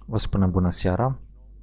Vă spunem bună seara.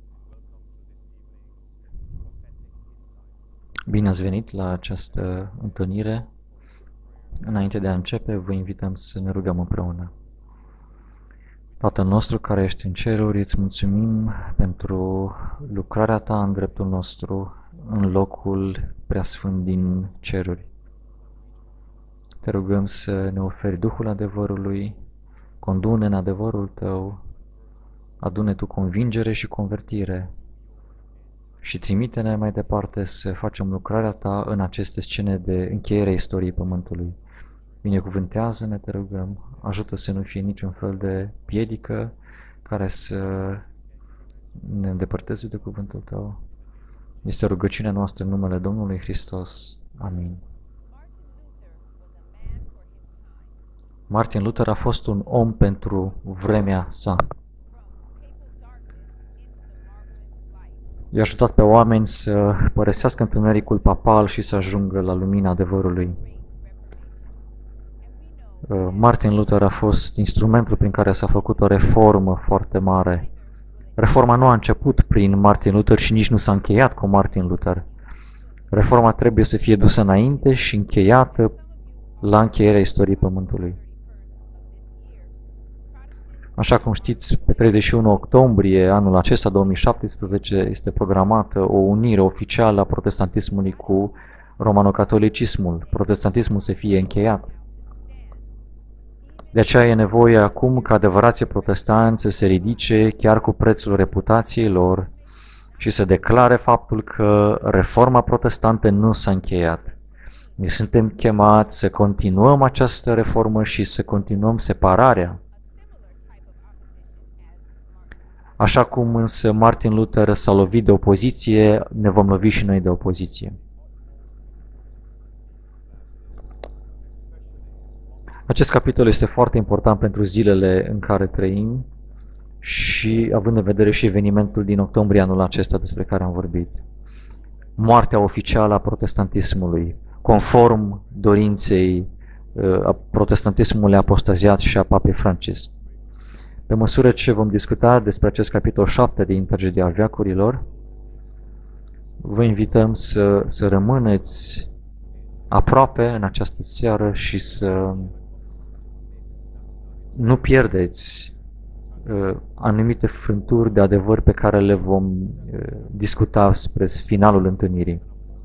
Bine ați venit la această întâlnire. Înainte de a începe, vă invităm să ne rugăm împreună. Tatăl nostru care ești în ceruri, îți mulțumim pentru lucrarea ta în dreptul nostru, în locul preasfânt din ceruri. Te rugăm să ne oferi Duhul adevărului, condu-ne în adevărul tău, adune tu convingere și convertire și trimite-ne mai departe să facem lucrarea ta în aceste scene de încheiere a istoriei Pământului. Binecuvântează-ne, te rugăm, ajută să nu fie niciun fel de piedică care să ne îndepărteze de cuvântul tău. Este rugăciunea noastră în numele Domnului Hristos. Amin. Martin Luther a fost un om pentru vremea sa. I-a ajutat pe oameni să părăsească întunericul papal și să ajungă la lumina adevărului. Martin Luther a fost instrumentul prin care s-a făcut o reformă foarte mare. Reforma nu a început prin Martin Luther și nici nu s-a încheiat cu Martin Luther. Reforma trebuie să fie dusă înainte și încheiată la încheierea istoriei Pământului. Așa cum știți, pe 31 octombrie anul acesta, 2017, este programată o unire oficială a protestantismului cu romano-catolicismul. Protestantismul să fie încheiat. De aceea e nevoie acum ca adevărații protestanți să se ridice chiar cu prețul reputației lor și să declare faptul că reforma protestantă nu s-a încheiat. Noi suntem chemați să continuăm această reformă și să continuăm separarea. Așa cum însă Martin Luther s-a lovit de opoziție, ne vom lovi și noi de opoziție. Acest capitol este foarte important pentru zilele în care trăim și având în vedere și evenimentul din octombrie anul acesta despre care am vorbit. Moartea oficială a protestantismului, conform dorinței a protestantismului apostaziat și a Papei Francisc. Pe măsură ce vom discuta despre acest capitol 7 din Tragedia veacurilor, vă invităm să rămâneți aproape în această seară și să nu pierdeți anumite frânturi de adevăr pe care le vom discuta spre finalul întâlnirii.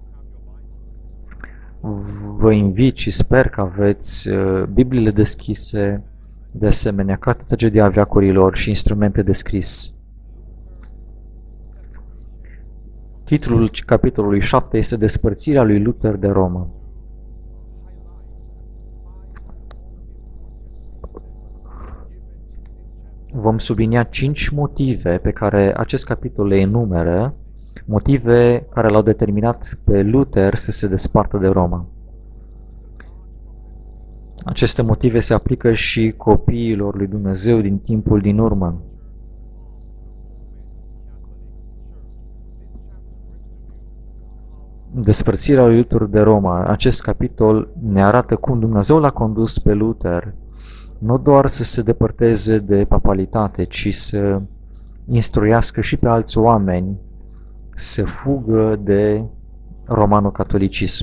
Vă invit și sper că aveți Bibliile deschise, de asemenea, Cartea Tragedia veacurilor și instrumente de scris. Titlul capitolului 7 este Despărțirea lui Luther de Roma. Vom sublinia 5 motive pe care acest capitol le enumeră, motive care l-au determinat pe Luther să se despartă de Roma. Aceste motive se aplică și copiilor lui Dumnezeu din timpul din urmă. Despărțirea lui Luther de Roma. Acest capitol ne arată cum Dumnezeu l-a condus pe Luther, nu doar să se depărteze de papalitate, ci să instruiască și pe alți oameni să fugă de romano-catolicism.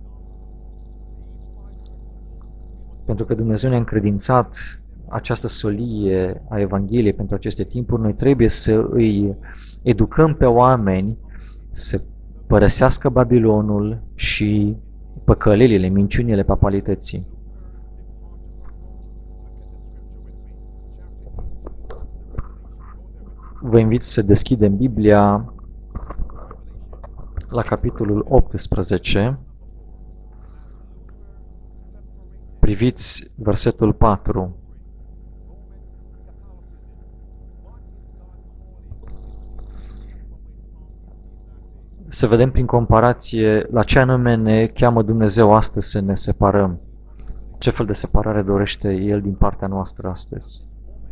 Pentru că Dumnezeu ne-a încredințat această solie a Evangheliei pentru aceste timpuri, noi trebuie să îi educăm pe oameni să părăsească Babilonul și păcălelile, minciunile papalității. Vă invit să deschidem Biblia la capitolul 18. Priviți versetul 4. Să vedem prin comparație la ce anume ne cheamă Dumnezeu astăzi să ne separăm. Ce fel de separare dorește El din partea noastră astăzi.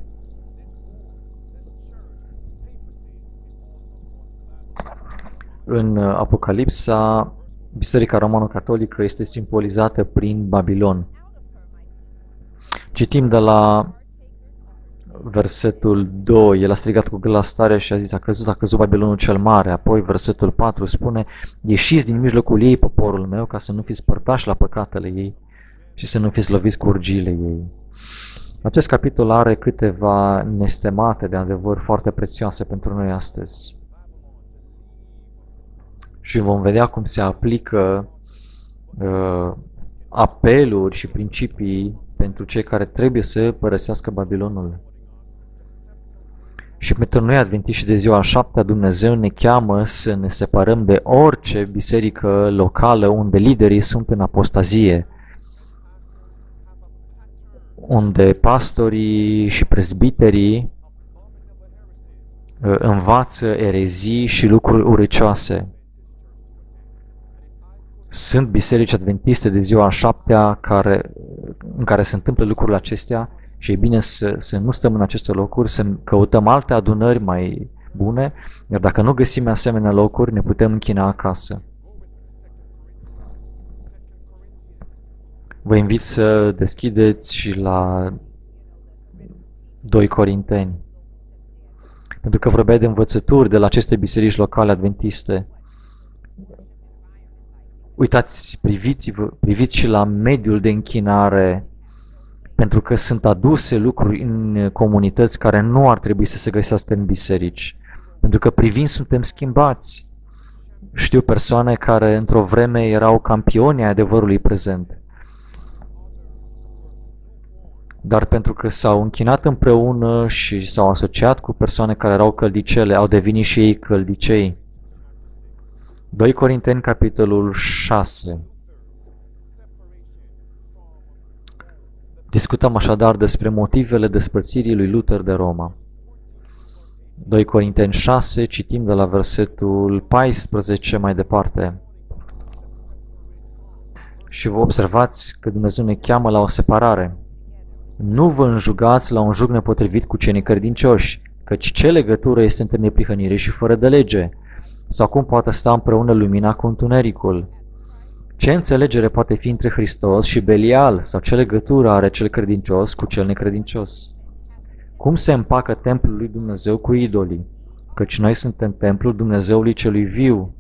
În Apocalipsa, Biserica Romano-Catolică este simbolizată prin Babilon. Citim de la versetul 2, el a strigat cu glas tare și a zis, a căzut Babilonul cel mare. Apoi versetul 4 spune, ieșiți din mijlocul ei, poporul meu, ca să nu fiți părtași la păcatele ei și să nu fiți loviți cu urgiile ei. Acest capitol are câteva nestemate de adevăr foarte prețioase pentru noi astăzi. Și vom vedea cum se aplică apeluri și principii pentru cei care trebuie să părăsească Babilonul. Și pentru noi adventiști de ziua a 7-a, Dumnezeu ne cheamă să ne separăm de orice biserică locală unde liderii sunt în apostazie, unde pastorii și prezbiterii învață erezii și lucruri urâcioase. Sunt biserici adventiste de ziua a 7-a în care se întâmplă lucrurile acestea și e bine să nu stăm în aceste locuri, să căutăm alte adunări mai bune, iar dacă nu găsim asemenea locuri, ne putem închina acasă. Vă invit să deschideți și la 2 Corinteni, pentru că vorbea de învățături de la aceste biserici locale adventiste. Uitați, priviți și la mediul de închinare, pentru că sunt aduse lucruri în comunități care nu ar trebui să se găsească în biserici. Pentru că privind suntem schimbați. Știu persoane care într-o vreme erau campioni ai adevărului prezent. Dar pentru că s-au închinat împreună și s-au asociat cu persoane care erau căldicele, au devenit și ei căldicei. 2 Corinteni, capitolul 6. Discutăm așadar despre motivele despărțirii lui Luther de Roma. 2 Corinteni 6, citim de la versetul 14 mai departe. Și vă observați că Dumnezeu ne cheamă la o separare. Nu vă înjugați la un jug nepotrivit cu cei necredincioși, căci ce legătură este între neprihănire și fără de lege? Sau cum poate sta împreună lumina cu întunericul? Ce înțelegere poate fi între Hristos și Belial? Sau ce legătură are cel credincios cu cel necredincios? Cum se împacă templul lui Dumnezeu cu idolii? Căci noi suntem templul Dumnezeului celui viu.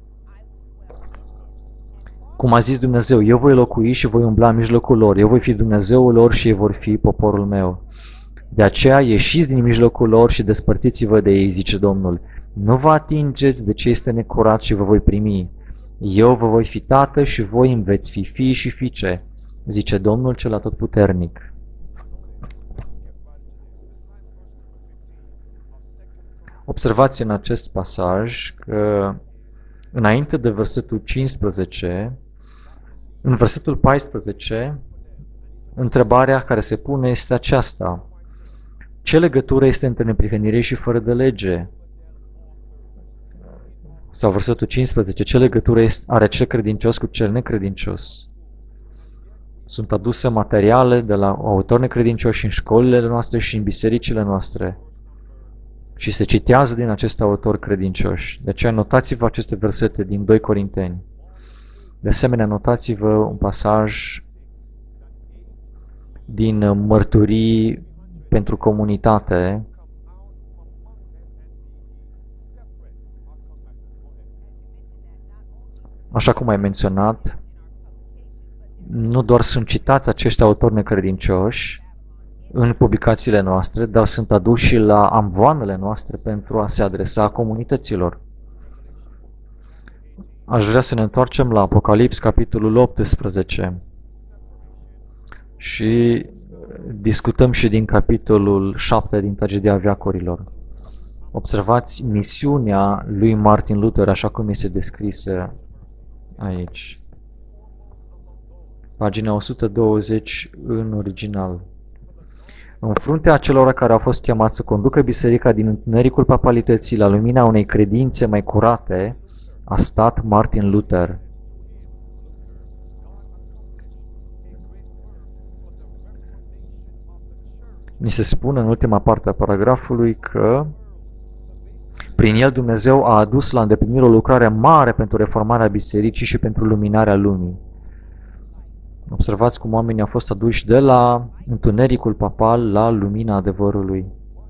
Cum a zis Dumnezeu, eu voi locui și voi umbla în mijlocul lor, eu voi fi Dumnezeul lor și ei vor fi poporul meu. De aceea ieșiți din mijlocul lor și despărțiți-vă de ei, zice Domnul. Nu vă atingeți de ce este necurat și vă voi primi. Eu vă voi fi tată și voi îmi veți fi fii și fiice, zice Domnul cel atotputernic. Observați în acest pasaj că înainte de versetul 15, în versetul 14, întrebarea care se pune este aceasta. Ce legătură este între neprihănire și fără de lege? Sau versetul 15, ce legătură are cel credincios cu cel necredincios? Sunt aduse materiale de la autori necredincioși în școlile noastre și în bisericile noastre și se citează din acest autor credincioși. De aceea notați-vă aceste versete din 2 Corinteni. De asemenea, notați-vă un pasaj din Mărturii pentru comunitate, așa cum ai menționat, nu doar sunt citați acești autori necredincioși în publicațiile noastre, dar sunt aduși și la amvoanele noastre pentru a se adresa comunităților. Aș vrea să ne întoarcem la Apocalips, capitolul 18 și discutăm și din capitolul 7 din Tragedia veacurilor. Observați misiunea lui Martin Luther așa cum este descrisă aici. Pagina 120 în original. În fruntea celor care au fost chemați să conducă biserica din întunericul papalității la lumina unei credințe mai curate, a stat Martin Luther. Ni se spune în ultima parte a paragrafului că prin el Dumnezeu a adus la îndeplinire o lucrare mare pentru reformarea bisericii și pentru luminarea lumii. Observați cum oamenii au fost aduși de la întunericul papal la lumina adevărului.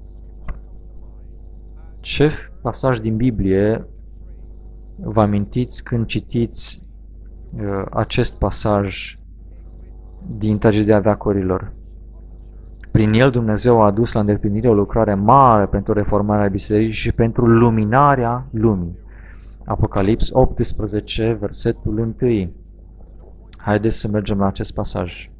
Ce pasaj din Biblie vă amintiți când citiți acest pasaj din Tragedia veacurilor? Prin el Dumnezeu a adus la îndeplinire o lucrare mare pentru reformarea bisericii și pentru luminarea lumii. Apocalips 18, versetul 1. Haideți să mergem la acest pasaj.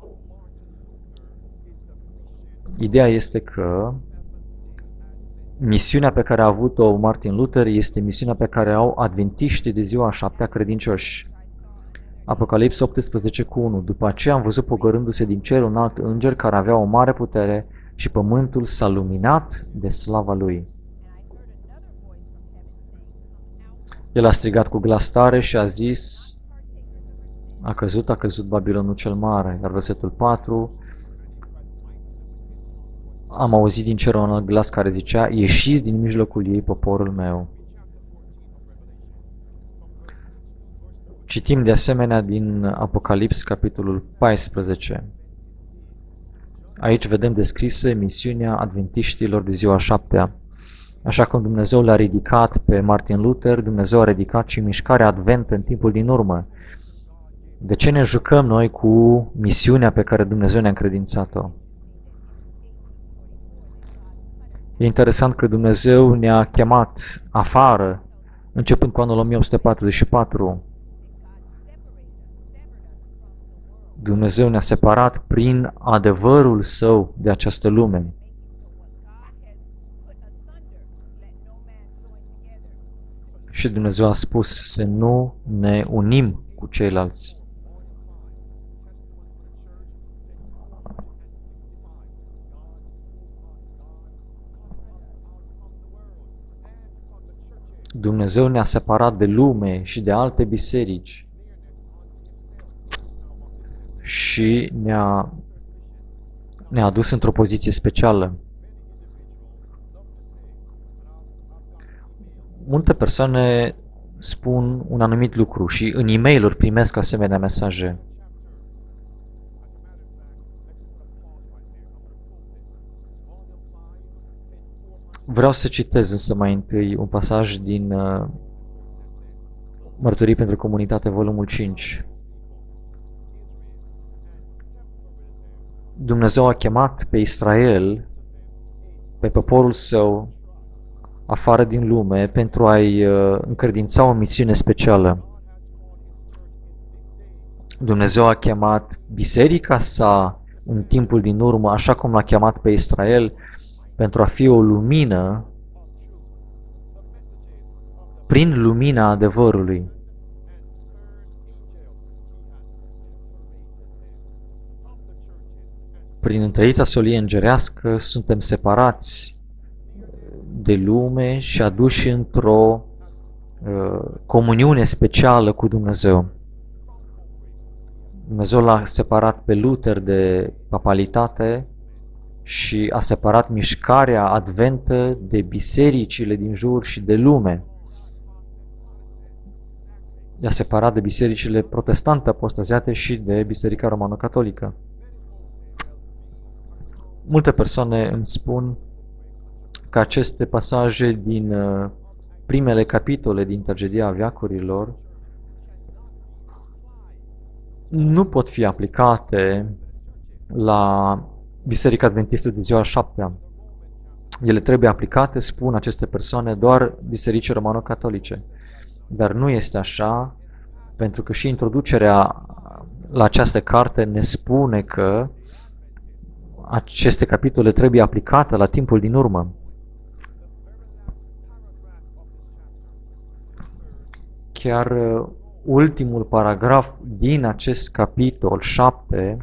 Ideea este că misiunea pe care a avut-o Martin Luther este misiunea pe care au adventiștii de ziua a șaptea credincioși. Apocalips 18 cu 1. După aceea am văzut pogorându-se din cer un alt înger care avea o mare putere și pământul s-a luminat de slava lui. El a strigat cu glas tare și a zis: a căzut Babilonul cel mare. Iar versetul 4, am auzit din cer un alt glas care zicea: ieșiți din mijlocul ei, poporul meu. Citim de asemenea din Apocalips, capitolul 14. Aici vedem descrisă misiunea adventiștilor de ziua a șaptea. Așa cum Dumnezeu l-a ridicat pe Martin Luther, Dumnezeu a ridicat și mișcarea adventă în timpul din urmă. De ce ne jucăm noi cu misiunea pe care Dumnezeu ne-a încredințat-o? E interesant că Dumnezeu ne-a chemat afară, începând cu anul 1844. Dumnezeu ne-a separat prin adevărul Său de această lume. Și Dumnezeu a spus să nu ne unim cu ceilalți. Dumnezeu ne-a separat de lume și de alte biserici și ne-a adus într-o poziție specială. Multe persoane spun un anumit lucru și în e-mail-uri primesc asemenea mesaje. Vreau să citez însă mai întâi un pasaj din Mărturii pentru Comunitate, volumul 5. Dumnezeu a chemat pe Israel, pe poporul său, afară din lume, pentru a-i încredința o misiune specială. Dumnezeu a chemat biserica sa în timpul din urmă, așa cum l-a chemat pe Israel, pentru a fi o lumină prin lumina adevărului. Prin întărița solie îngerească suntem separați de lume și aduși într-o comuniune specială cu Dumnezeu. Dumnezeu l-a separat pe Luther de papalitate și a separat mișcarea adventă de bisericile din jur și de lume. I-a separat de bisericile protestante apostaziate și de Biserica Romano-Catolică. Multe persoane îmi spun că aceste pasaje din primele capitole din Tragedia veacurilor nu pot fi aplicate la Biserica Adventistă de ziua a șaptea. Ele trebuie aplicate, spun aceste persoane, doar bisericii romano-catolice. Dar nu este așa, pentru că și introducerea la această carte ne spune că aceste capitole trebuie aplicate la timpul din urmă. Chiar ultimul paragraf din acest capitol 7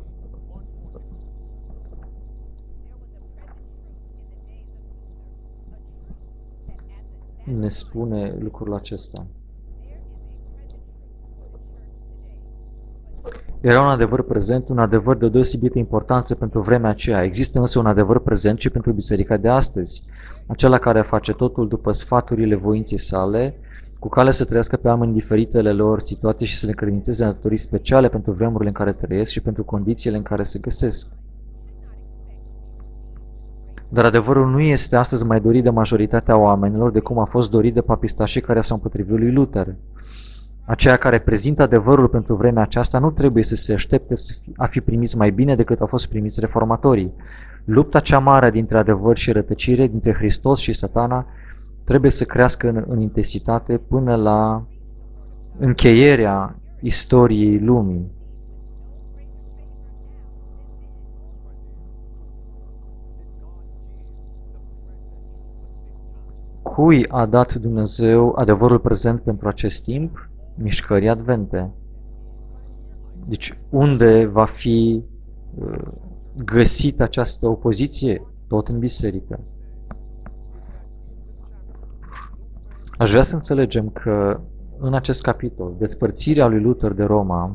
ne spune lucrul acesta. Era un adevăr prezent, un adevăr de o deosebită importanță pentru vremea aceea. Există însă un adevăr prezent și pentru biserica de astăzi. Acela care face totul după sfaturile voinței sale cu cale să trăiască pe oameni diferitele lor situații și să le încredințeze datorii speciale pentru vremurile în care trăiesc și pentru condițiile în care se găsesc. Dar adevărul nu este astăzi mai dorit de majoritatea oamenilor de cum a fost dorit de papistașii care s-au împotrivit lui Luther. Aceia care prezintă adevărul pentru vremea aceasta nu trebuie să se aștepte a fi primiți mai bine decât au fost primiți reformatorii. Lupta cea mare dintre adevăr și rătăcire, dintre Hristos și Satana, trebuie să crească în intensitate până la încheierea istoriei lumii. Cui a dat Dumnezeu adevărul prezent pentru acest timp? Mișcării advente. Deci unde va fi găsită această opoziție? Tot în biserică. Aș vrea să înțelegem că în acest capitol, despărțirea lui Luther de Roma,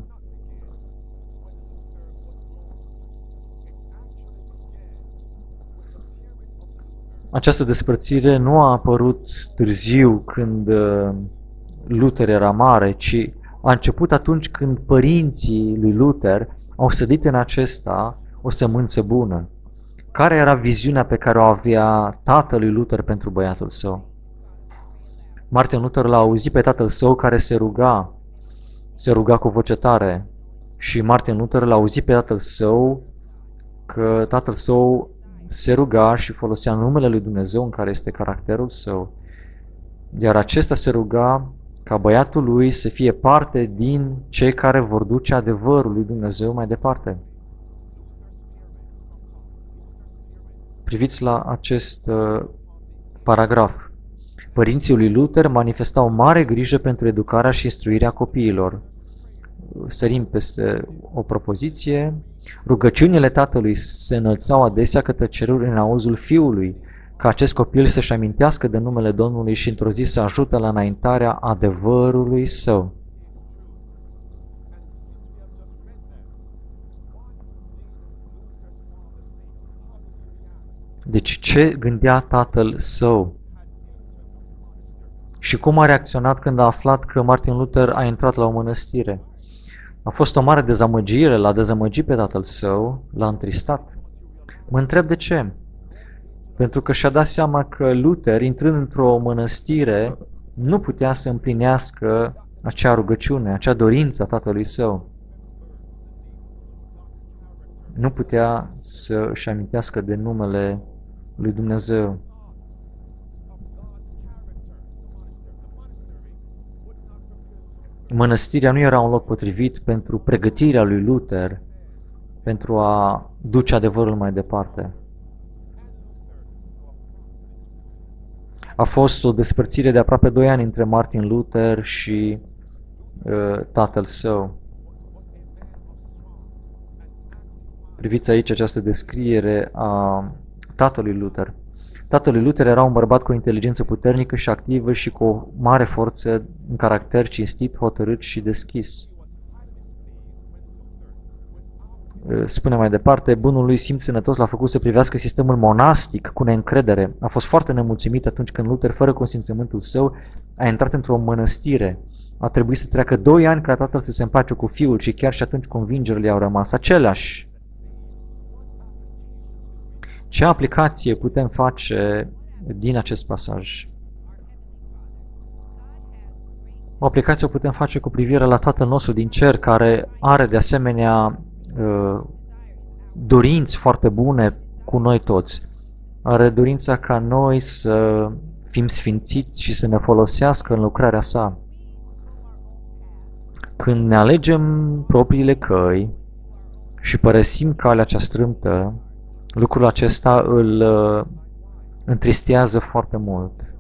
această despărțire nu a apărut târziu când Luther era mare, ci a început atunci când părinții lui Luther au sădit în acesta o sămânță bună. Care era viziunea pe care o avea tatălui Luther pentru băiatul său? Martin Luther l-a auzit pe tatăl său care se ruga cu voce tare și Martin Luther l-a auzit pe tatăl său că tatăl său se ruga și folosea numele lui Dumnezeu în care este caracterul său. Iar acesta se ruga ca băiatul lui să fie parte din cei care vor duce adevărul lui Dumnezeu mai departe. Priviți la acest paragraf. Părinții lui Luther manifestau mare grijă pentru educarea și instruirea copiilor. Sărim peste o propoziție. Rugăciunile tatălui se înălțau adesea către ceruri în auzul fiului, ca acest copil să-și amintească de numele Domnului și într-o zi să ajute la înaintarea adevărului său. Deci ce gândea tatăl său? Și cum a reacționat când a aflat că Martin Luther a intrat la o mănăstire? A fost o mare dezamăgire, l-a dezamăgit pe tatăl său, l-a întristat. Mă întreb de ce? Pentru că și-a dat seama că Luther, intrând într-o mănăstire, nu putea să împlinească acea rugăciune, acea dorință a tatălui său. Nu putea să își amintească de numele lui Dumnezeu. Mănăstirea nu era un loc potrivit pentru pregătirea lui Luther, pentru a duce adevărul mai departe. A fost o despărțire de aproape 2 ani între Martin Luther și tatăl său. Priviți aici această descriere a tatălui Luther. Tatăl lui Luther era un bărbat cu o inteligență puternică și activă și cu o mare forță, în caracter cinstit, hotărât și deschis. Spune mai departe, bunul lui simț sănătos l-a făcut să privească sistemul monastic cu neîncredere. A fost foarte nemulțumit atunci când Luther, fără consimțământul său, a intrat într-o mănăstire. A trebuit să treacă 2 ani ca tatăl să se împace cu fiul și chiar și atunci convingerile au rămas aceleași. Ce aplicație putem face din acest pasaj? O aplicație o putem face cu privire la Tatăl nostru din cer, care are de asemenea dorinți foarte bune cu noi toți. Are dorința ca noi să fim sfințiți și să ne folosească în lucrarea sa. Când ne alegem propriile căi și părăsim calea cea strâmtă, lucrul acesta îl întristează foarte mult.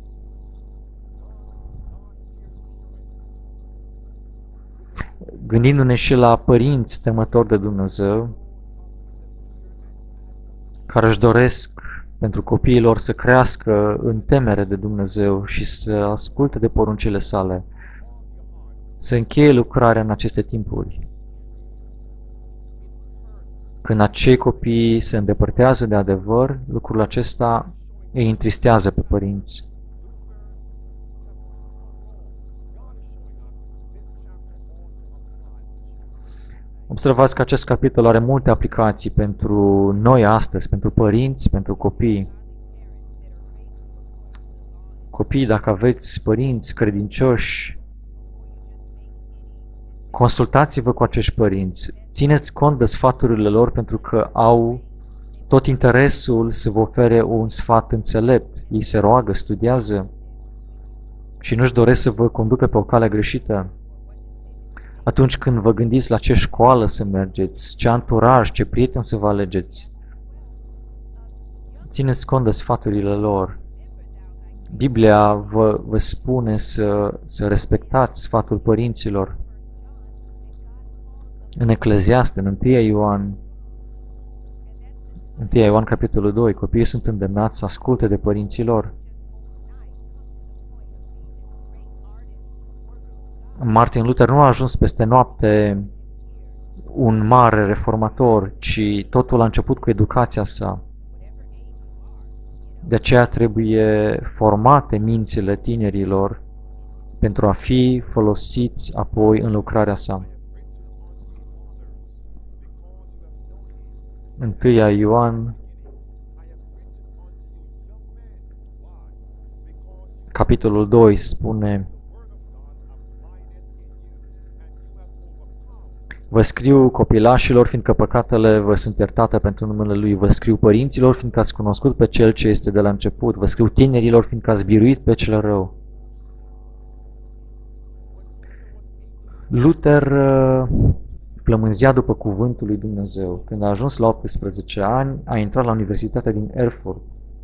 Gândindu-ne și la părinți temători de Dumnezeu, care își doresc pentru copiii lor să crească în temere de Dumnezeu și să asculte de poruncile sale, să încheie lucrarea în aceste timpuri. Când acei copii se îndepărtează de adevăr, lucrul acesta îi întristează pe părinți. Observați că acest capitol are multe aplicații pentru noi astăzi, pentru părinți, pentru copii. Copii, dacă aveți părinți credincioși, consultați-vă cu acești părinți, țineți cont de sfaturile lor pentru că au tot interesul să vă ofere un sfat înțelept. Ei se roagă, studiază și nu-și doresc să vă conducă pe o cale greșită. Atunci când vă gândiți la ce școală să mergeți, ce anturaj, ce prieten să vă alegeți, țineți cont de sfaturile lor. Biblia vă spune să respectați sfatul părinților. În Ecleziaste, în 1 Ioan capitolul 2, copiii sunt îndemnați să asculte de părinții lor. Martin Luther nu a ajuns peste noapte un mare reformator, ci totul a început cu educația sa. De aceea trebuie formate mințile tinerilor pentru a fi folosiți apoi în lucrarea sa. 1 Ioan, capitolul 2 spune: Vă scriu copilașilor, fiindcă păcatele vă sunt iertate pentru numele Lui. Vă scriu părinților, fiindcă ați cunoscut pe Cel ce este de la început. Vă scriu tinerilor, fiindcă ați biruit pe cel rău. Luther flămânzea după cuvântul lui Dumnezeu. Când a ajuns la 18 ani, a intrat la Universitatea din Erfurt.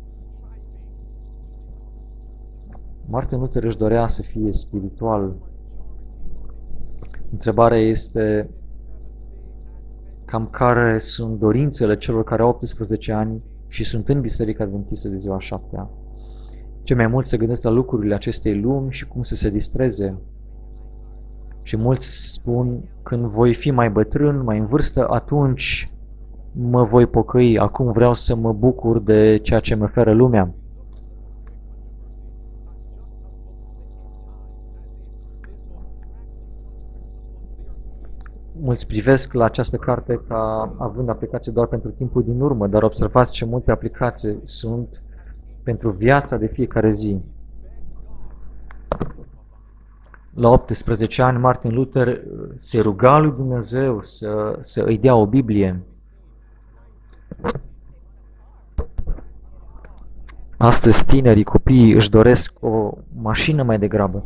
Martin Luther își dorea să fie spiritual. Întrebarea este cam care sunt dorințele celor care au 18 ani și sunt în Biserica Adventistă de ziua 7-a. Cei mai mulți se gândesc la lucrurile acestei lumi și cum să se distreze. Și mulți spun, când voi fi mai bătrân, mai în vârstă, atunci mă voi pocăi. Acum vreau să mă bucur de ceea ce mă oferă lumea. Mulți privesc la această carte ca având aplicație doar pentru timpul din urmă, dar observați ce multe aplicații sunt pentru viața de fiecare zi. La 18 ani, Martin Luther se ruga lui Dumnezeu să îi dea o Biblie. Astăzi tinerii, copiii își doresc o mașină mai degrabă.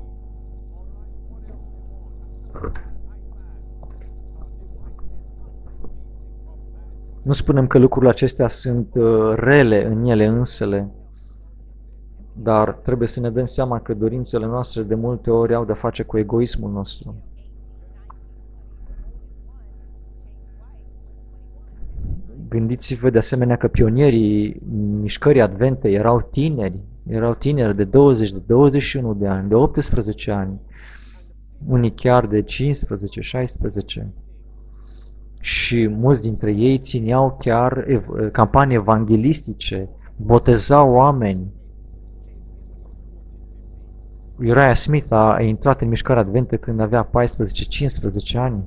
Nu spunem că lucrurile acestea sunt rele în ele însele, dar trebuie să ne dăm seama că dorințele noastre de multe ori au de-a face cu egoismul nostru. Gândiți-vă de asemenea că pionierii mișcării advente erau tineri de 20, de 21 de ani, de 18 ani, unii chiar de 15, 16. Și mulți dintre ei țineau chiar campanii evanghelistice, botezau oameni. Uriah Smith a intrat în mișcarea adventă când avea 14-15 ani.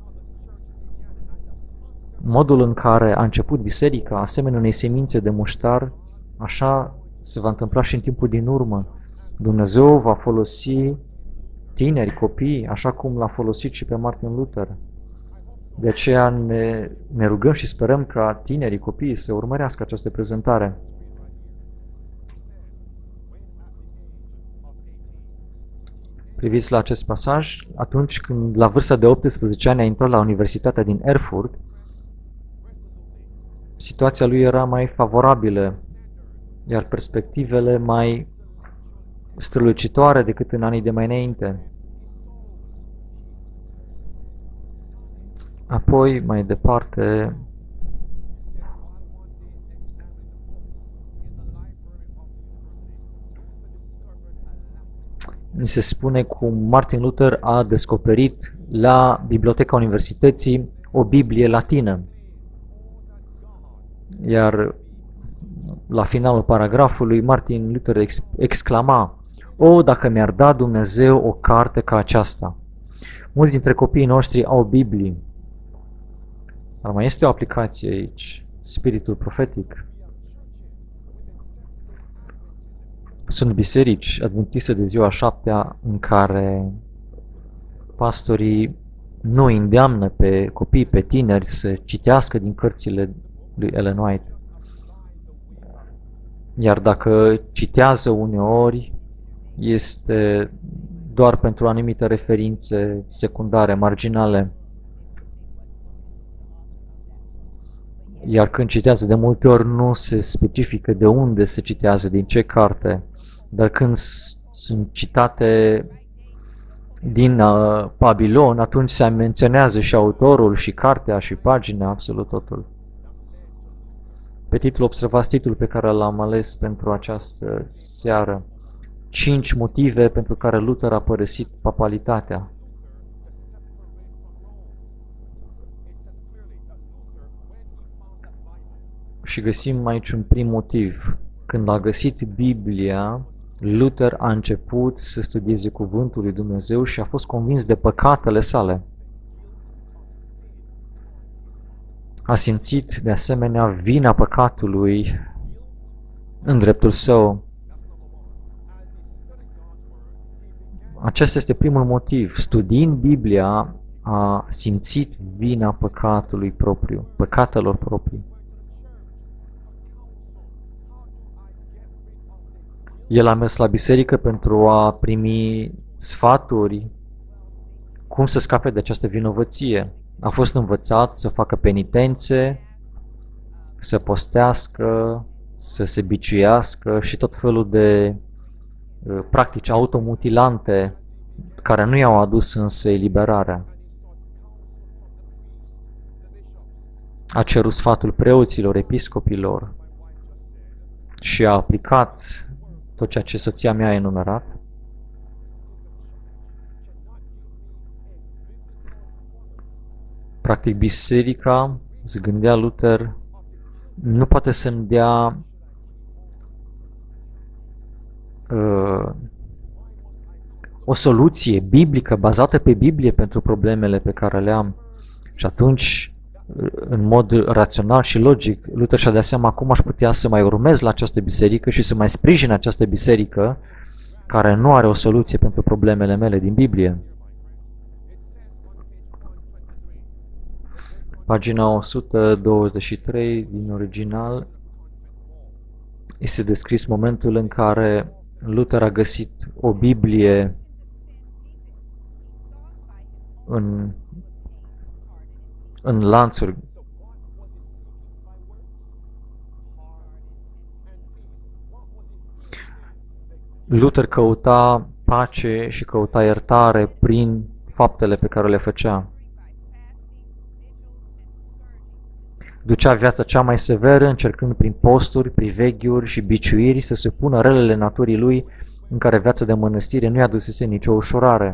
Modul în care a început biserica, asemenea unei semințe de muștar, așa se va întâmpla și în timpul din urmă. Dumnezeu va folosi tineri, copii, așa cum l-a folosit și pe Martin Luther. De aceea ne rugăm și sperăm ca tinerii, copiii să urmărească această prezentare. Priviți la acest pasaj, atunci când la vârsta de 18 ani a intrat la Universitatea din Erfurt, situația lui era mai favorabilă, iar perspectivele mai strălucitoare decât în anii de mai înainte. Apoi, mai departe, ni se spune cum Martin Luther a descoperit la Biblioteca Universității o Biblie latină. Iar la finalul paragrafului, Martin Luther exclama: "O, dacă mi-ar da Dumnezeu o carte ca aceasta!" Mulți dintre copiii noștri au Biblii. Dar mai este o aplicație aici, spiritul profetic. Sunt biserici adventiste de ziua 7-a în care pastorii nu îndeamnă pe copii, pe tineri să citească din cărțile lui Ellen White. Iar dacă citează uneori, este doar pentru anumite referințe secundare, marginale. Iar când citează, de multe ori nu se specifică de unde se citează, din ce carte. Dar când sunt citate din Babilon, atunci se menționează și autorul, și cartea, și pagina, absolut totul. Pe titlul, observați titlul pe care l-am ales pentru această seară. 5 motive pentru care Luther a părăsit papalitatea. Și găsim aici un prim motiv. Când a găsit Biblia, Luther a început să studieze cuvântul lui Dumnezeu și a fost convins de păcatele sale. A simțit de asemenea vina păcatului în dreptul său. Acesta este primul motiv. Studiind Biblia, a simțit vina păcatului propriu, păcatelor proprii. El a mers la biserică pentru a primi sfaturi cum să scape de această vinovăție. A fost învățat să facă penitențe, să postească, să se biciuiască și tot felul de practici automutilante care nu i-au adus însă eliberarea. A cerut sfatul preoților, episcopilor și a aplicat tot ceea ce soția mea a enumerat. Practic, biserica, se gândea Luther, nu poate să-mi dea o soluție biblică, bazată pe Biblie pentru problemele pe care le am. Și atunci, în mod rațional și logic, Luther și-a dat seama cum aș putea să mai urmez la această biserică și să mai sprijin această biserică care nu are o soluție pentru problemele mele din Biblie. Pagina 123 din original este descris momentul în care Luther a găsit o Biblie în lanțuri. Luther căuta pace și căuta iertare prin faptele pe care le făcea. Ducea viața cea mai severă, încercând prin posturi, priveghiuri și biciuiri să se pună relele naturii lui, în care viața de mănăstire nu i-a dusese nicio ușurare.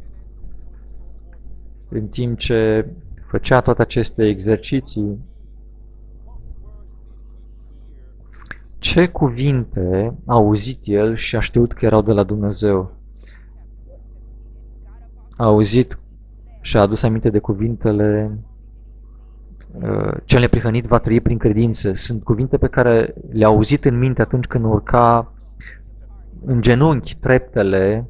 În timp ce făcea toate aceste exerciții, ce cuvinte a auzit el și a știut că erau de la Dumnezeu? A auzit și a adus aminte de cuvintele cel neprihănit va trăi prin credință. Sunt cuvinte pe care le-a auzit în minte atunci când urca în genunchi treptele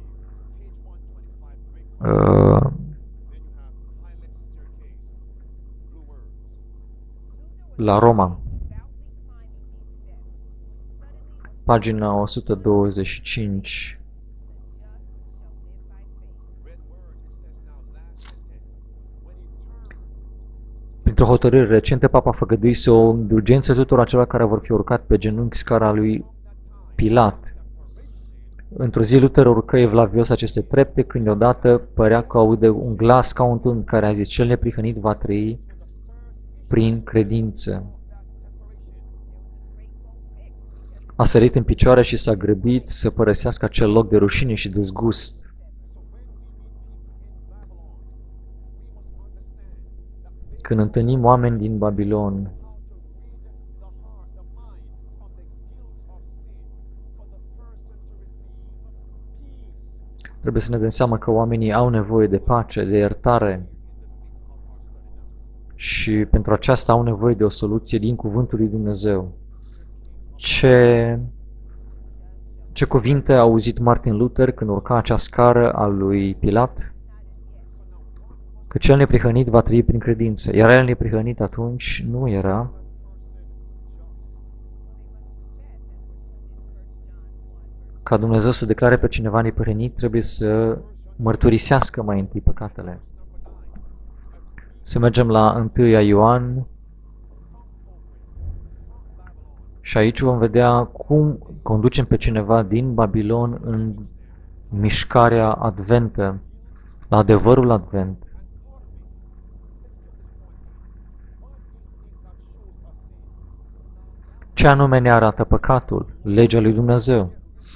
la Roma. Pagina 125. Printr-o hotărâre recentă, Papa făgăduise o indulgență tuturor acelor care vor fi urcat pe genunchi scara lui Pilat. Într-o zi, Luther urcă evlavios aceste trepte, când deodată părea că aude un glas ca un tun care a zis: cel neprihănit va trăi prin credință. A sărit în picioare și s-a grăbit să părăsească acel loc de rușine și dezgust. Când întâlnim oameni din Babilon, trebuie să ne dăm seama că oamenii au nevoie de pace, de iertare Și pentru aceasta au nevoie de o soluție din Cuvântul lui Dumnezeu. Ce cuvinte a auzit Martin Luther când urca acea scară a lui Pilat? Că cel neprihănit va trăi prin credință. Era el neprihănit atunci? Nu era. Ca Dumnezeu să declare pe cineva neprihănit, trebuie să mărturisească mai întâi păcatele. Să mergem la 1 Ioan și aici vom vedea cum conducem pe cineva din Babilon în mișcarea adventă, la adevărul advent. Ce anume ne arată păcatul? Legea lui Dumnezeu.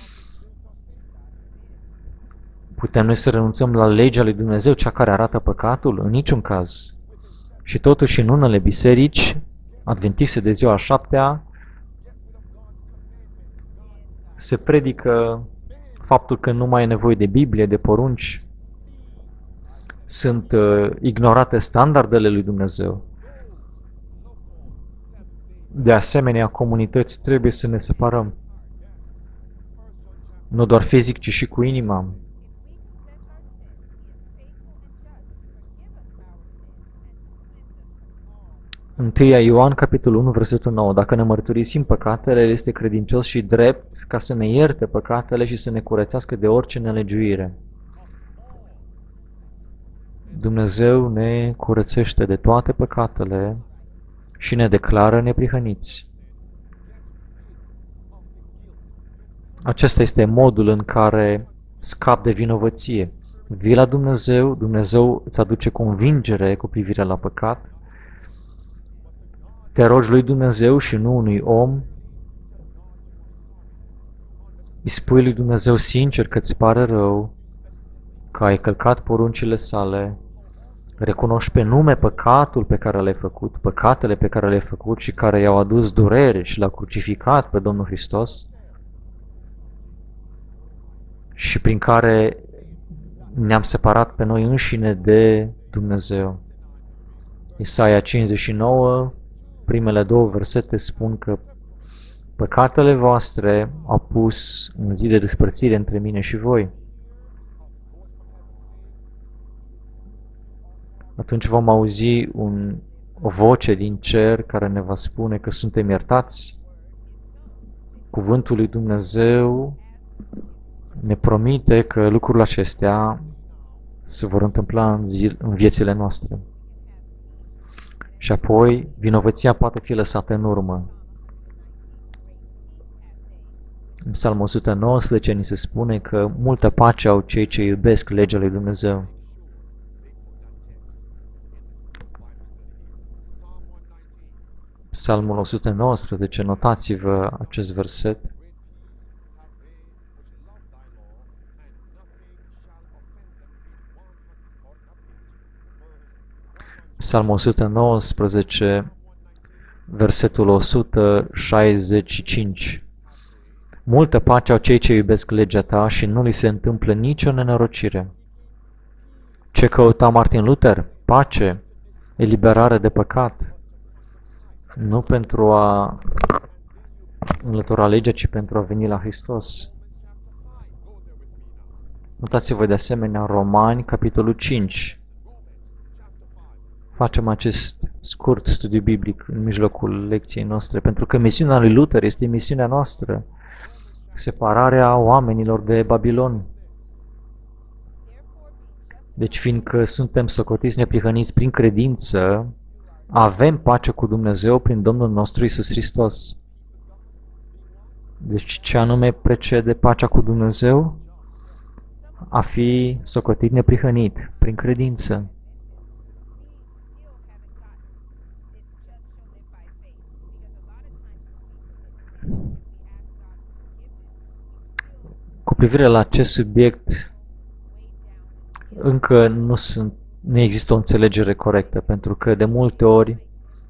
Putem noi să renunțăm la legea lui Dumnezeu, cea care arată păcatul? În niciun caz. Și totuși în unele biserici adventiste de ziua a 7-a se predică faptul că nu mai e nevoie de Biblie, de porunci. Sunt ignorate standardele lui Dumnezeu. De asemenea, comunități trebuie să ne separăm. Nu doar fizic, ci și cu inima. În 1 Ioan, capitolul 1, versetul 9. Dacă ne mărturisim păcatele, El este credincios și drept ca să ne ierte păcatele și să ne curățească de orice nelegiuire. Dumnezeu ne curățește de toate păcatele și ne declară neprihăniți. Acesta este modul în care scap de vinovăție. Vii la Dumnezeu, Dumnezeu îți aduce convingere cu privire la păcat, te rogi lui Dumnezeu și nu unui om, îi spui lui Dumnezeu sincer că îți pare rău, că ai călcat poruncile sale, recunoști pe nume păcatul pe care l-ai făcut, păcatele pe care le-ai făcut și care i-au adus durere și l-au crucificat pe Domnul Hristos și prin care ne-am separat pe noi înșine de Dumnezeu. Isaia 59, primele 2 versete spun că păcatele voastre au pus un zid de despărțire între mine și voi. Atunci vom auzi o voce din cer care ne va spune că suntem iertați. Cuvântul lui Dumnezeu ne promite că lucrurile acestea se vor întâmpla în viețile noastre. Și apoi vinovăția poate fi lăsată în urmă. În Psalmul 119 ni se spune că multă pace au cei ce iubesc legea lui Dumnezeu. Psalmul 119, notați-vă acest verset. Psalmul 119, versetul 165. Multă pace au cei ce iubesc legea ta și nu li se întâmplă nicio nenorocire. Ce căuta Martin Luther? Pace, eliberare de păcat. Nu pentru a înlătura legea, ci pentru a veni la Hristos. Notați-vă de asemenea Romani, capitolul 5. Facem acest scurt studiu biblic în mijlocul lecției noastre, pentru că misiunea lui Luther este misiunea noastră, separarea oamenilor de Babilon. Deci, fiindcă suntem socotiți neprihăniți prin credință, avem pace cu Dumnezeu prin Domnul nostru Iisus Hristos. Deci, ce anume precede pacea cu Dumnezeu? A fi socotit neprihănit prin credință. Cu privire la acest subiect, încă nu există o înțelegere corectă, pentru că de multe ori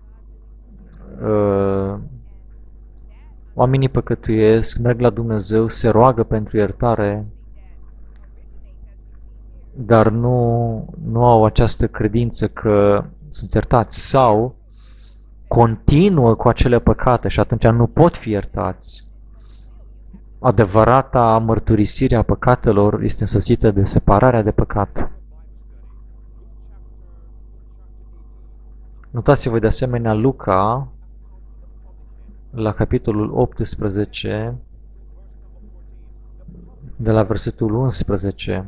oamenii păcătuiesc, merg la Dumnezeu, se roagă pentru iertare, dar nu au această credință că sunt iertați, sau continuă cu acele păcate și atunci nu pot fi iertați. Adevărata mărturisire a păcatelor este însoțită de separarea de păcat. Notați-vă de asemenea Luca, la capitolul 18, de la versetul 11.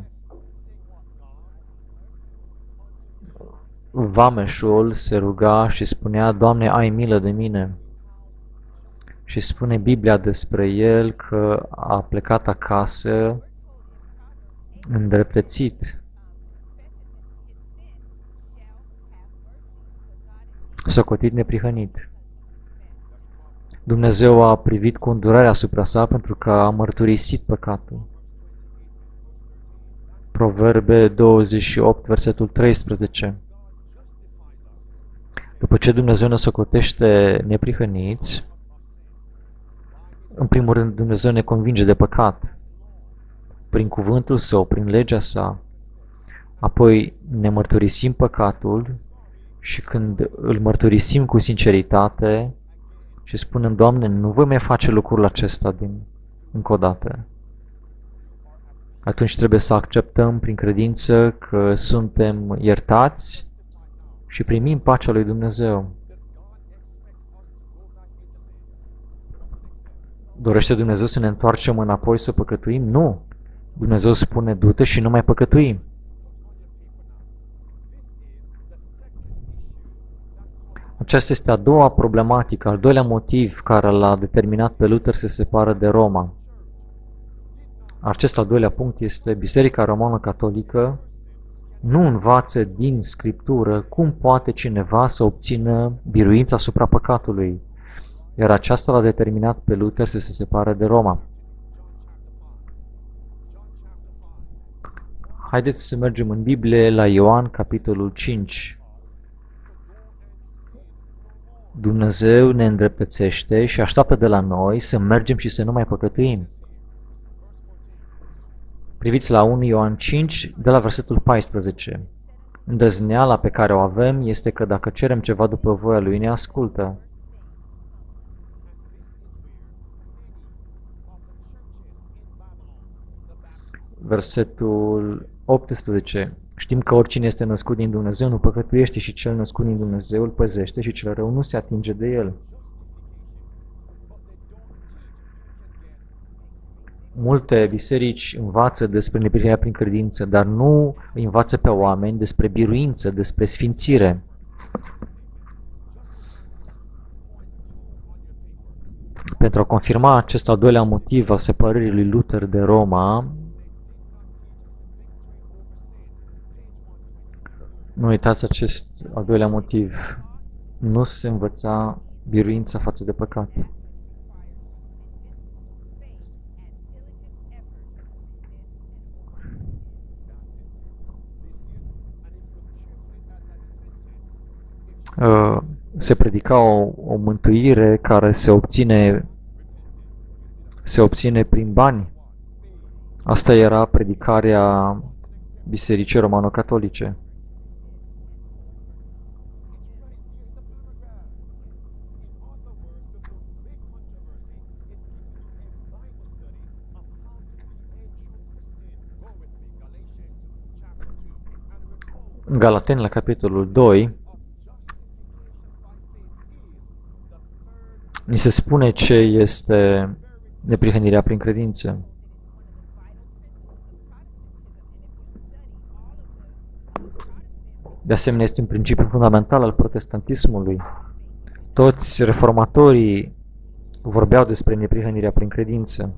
Vameșul se ruga și spunea: Doamne, ai milă de mine. Și spune Biblia despre el că a plecat acasă îndreptățit. Socotit neprihănit. Dumnezeu a privit cu îndurare asupra sa pentru că a mărturisit păcatul. Proverbe 28, versetul 13. După ce Dumnezeu ne socotește neprihăniți, în primul rând Dumnezeu ne convinge de păcat prin cuvântul Său, prin legea Sa, apoi ne mărturisim păcatul și când îl mărturisim cu sinceritate și spunem: Doamne, nu voi mai face lucrul acesta încă o dată, atunci trebuie să acceptăm prin credință că suntem iertați și primim pacea lui Dumnezeu. Dorește Dumnezeu să ne întoarcem înapoi să păcătuim? Nu. Dumnezeu spune: du-te și nu mai păcătui. Aceasta este a doua problematică, al doilea motiv care l-a determinat pe Luther să se separă de Roma. Acest al doilea punct este: Biserica Romană-Catolică nu învață din Scriptură cum poate cineva să obțină biruința asupra păcatului, iar aceasta l-a determinat pe Luther să se separe de Roma. Haideți să mergem în Biblie la Ioan, capitolul 5. Dumnezeu ne îndreptățește și așteaptă de la noi să mergem și să nu mai păcătuim. Priviți la 1 Ioan 5, de la versetul 14. Îndrăzneala pe care o avem este că dacă cerem ceva după voia Lui, ne ascultă. Versetul 18. Știm că oricine este născut din Dumnezeu nu păcătuiește și cel născut din Dumnezeu îl păzește și cel rău nu se atinge de el. Multe biserici învață despre neprihănirea prin credință, dar nu învață pe oameni despre biruință, despre sfințire. Pentru a confirma acest al doilea motiv al separării lui Luther de Roma, nu uitați acest al doilea motiv: nu se învăța biruința față de păcat. Se predica o mântuire care se obține prin bani. Asta era predicarea Bisericii Romano-Catolice. În Galateni, la capitolul 2, ni se spune ce este neprihănirea prin credință. De asemenea, este un principiu fundamental al protestantismului. Toți reformatorii vorbeau despre neprihănirea prin credință.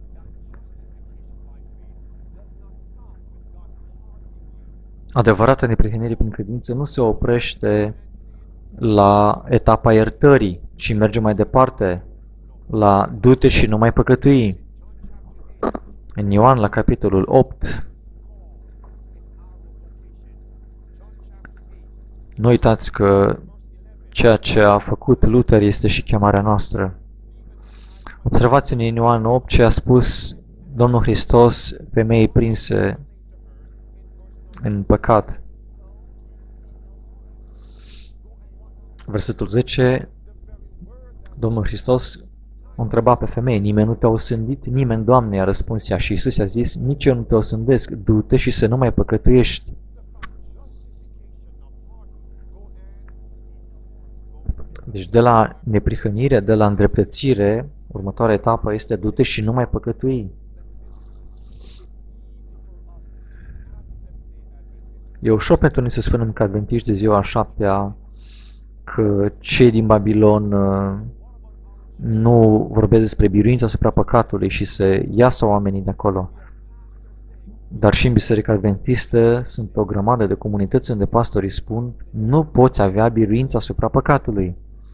Adevărata neprihănire prin credință nu se oprește la etapa iertării, ci merge mai departe la du-te și nu mai păcătui. În Ioan, la capitolul 8, nu uitați că ceea ce a făcut Luther este și chemarea noastră. Observați în Ioan 8 ce a spus Domnul Hristos femeii prinse în păcat. Versetul 10, Domnul Hristos o întreba pe femeie, nimeni nu te-a osândit? Nimeni, Doamne, i-a răspuns ea. Și Iisus i-a zis, nici eu nu te osândesc, du-te și să nu mai păcătuiești. Deci de la neprihănire, de la îndreptățire, următoarea etapă este du-te și nu mai păcătui. E ușor pentru noi să spunem că adventiști de ziua a șaptea că cei din Babilon nu vorbesc despre biruința asupra păcatului și să iasă oamenii de acolo. Dar și în Biserica Adventistă sunt o grămadă de comunități unde pastorii spun nu poți avea biruința asupra păcatului.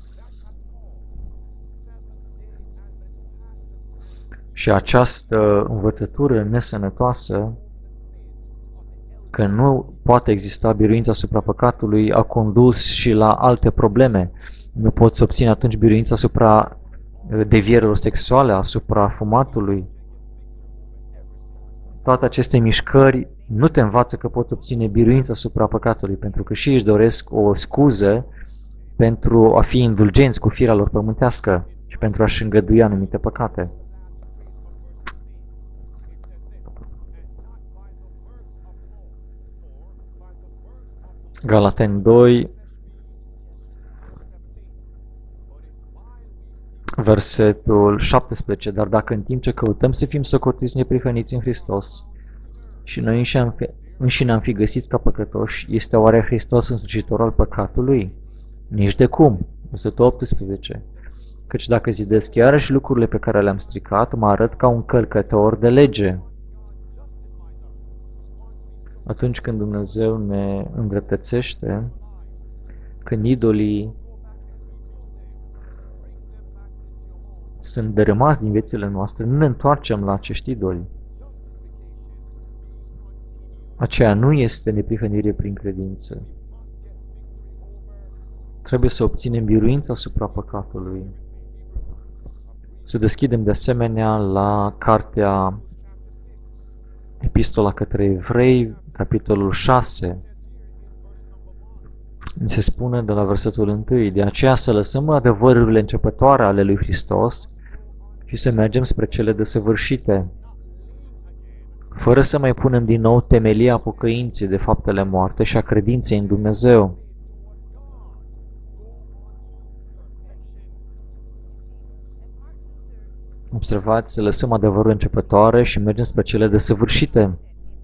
Și această învățătură nesănătoasă că nu poate exista biruința asupra păcatului a condus și la alte probleme. Nu poți obține atunci biruința asupra devierilor sexuale, asupra fumatului. Toate aceste mișcări nu te învață că poți obține biruința asupra păcatului, pentru că și își doresc o scuză pentru a fi indulgenți cu firea lor pământească și pentru a-și îngădui anumite păcate. Galateni 2, versetul 17, dar dacă în timp ce căutăm să fim socotiți neprihăniți în Hristos și noi înșine am fi găsiți ca păcătoși, este oare Hristos însușitor al păcatului? Nici de cum. Versetul 18, căci dacă zidesc iarăși lucrurile pe care le-am stricat, mă arăt ca un călcător de lege. Atunci când Dumnezeu ne îndreptățește, când idolii sunt dărâmați din viețile noastre, nu ne întoarcem la acești idoli. Aceea nu este neprihănire prin credință. Trebuie să obținem biruința asupra păcatului. Să deschidem de asemenea la cartea Epistola către Evrei, capitolul 6. Mi se spune de la versetul 1, de aceea să lăsăm adevărurile începătoare ale lui Hristos și să mergem spre cele desăvârșite, fără să mai punem din nou temelia pocăinței de faptele moarte și a credinței în Dumnezeu. Observați, să lăsăm adevărul începătoare și mergem spre cele desăvârșite.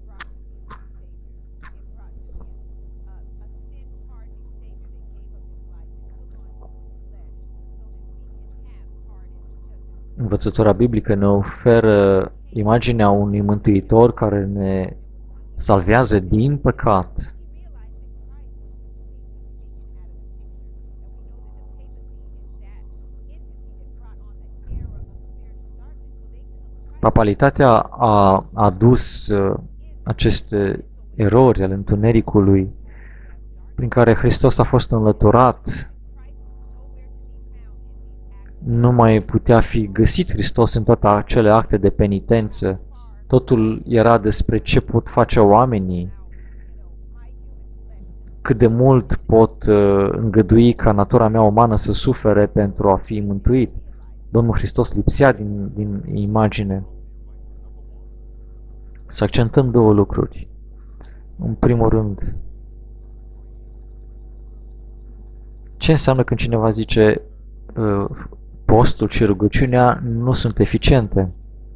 Învățătura biblică ne oferă imaginea unui mântuitor care ne salvează din păcat. Papalitatea a adus aceste erori ale întunericului prin care Hristos a fost înlăturat. Nu mai putea fi găsit Hristos în toate acele acte de penitență. Totul era despre ce pot face oamenii, cât de mult pot îngădui ca natura mea umană să sufere pentru a fi mântuit. Domnul Hristos lipsea din imagine. Să accentăm două lucruri. În primul rând, ce înseamnă când cineva zice postul și rugăciunea nu sunt eficiente?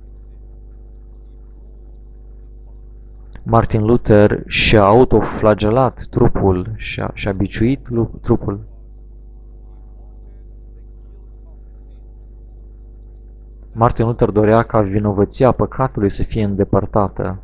Martin Luther și-a autoflagelat trupul și-a biciuit trupul. Martin Luther dorea ca vinovăția păcatului să fie îndepărtată.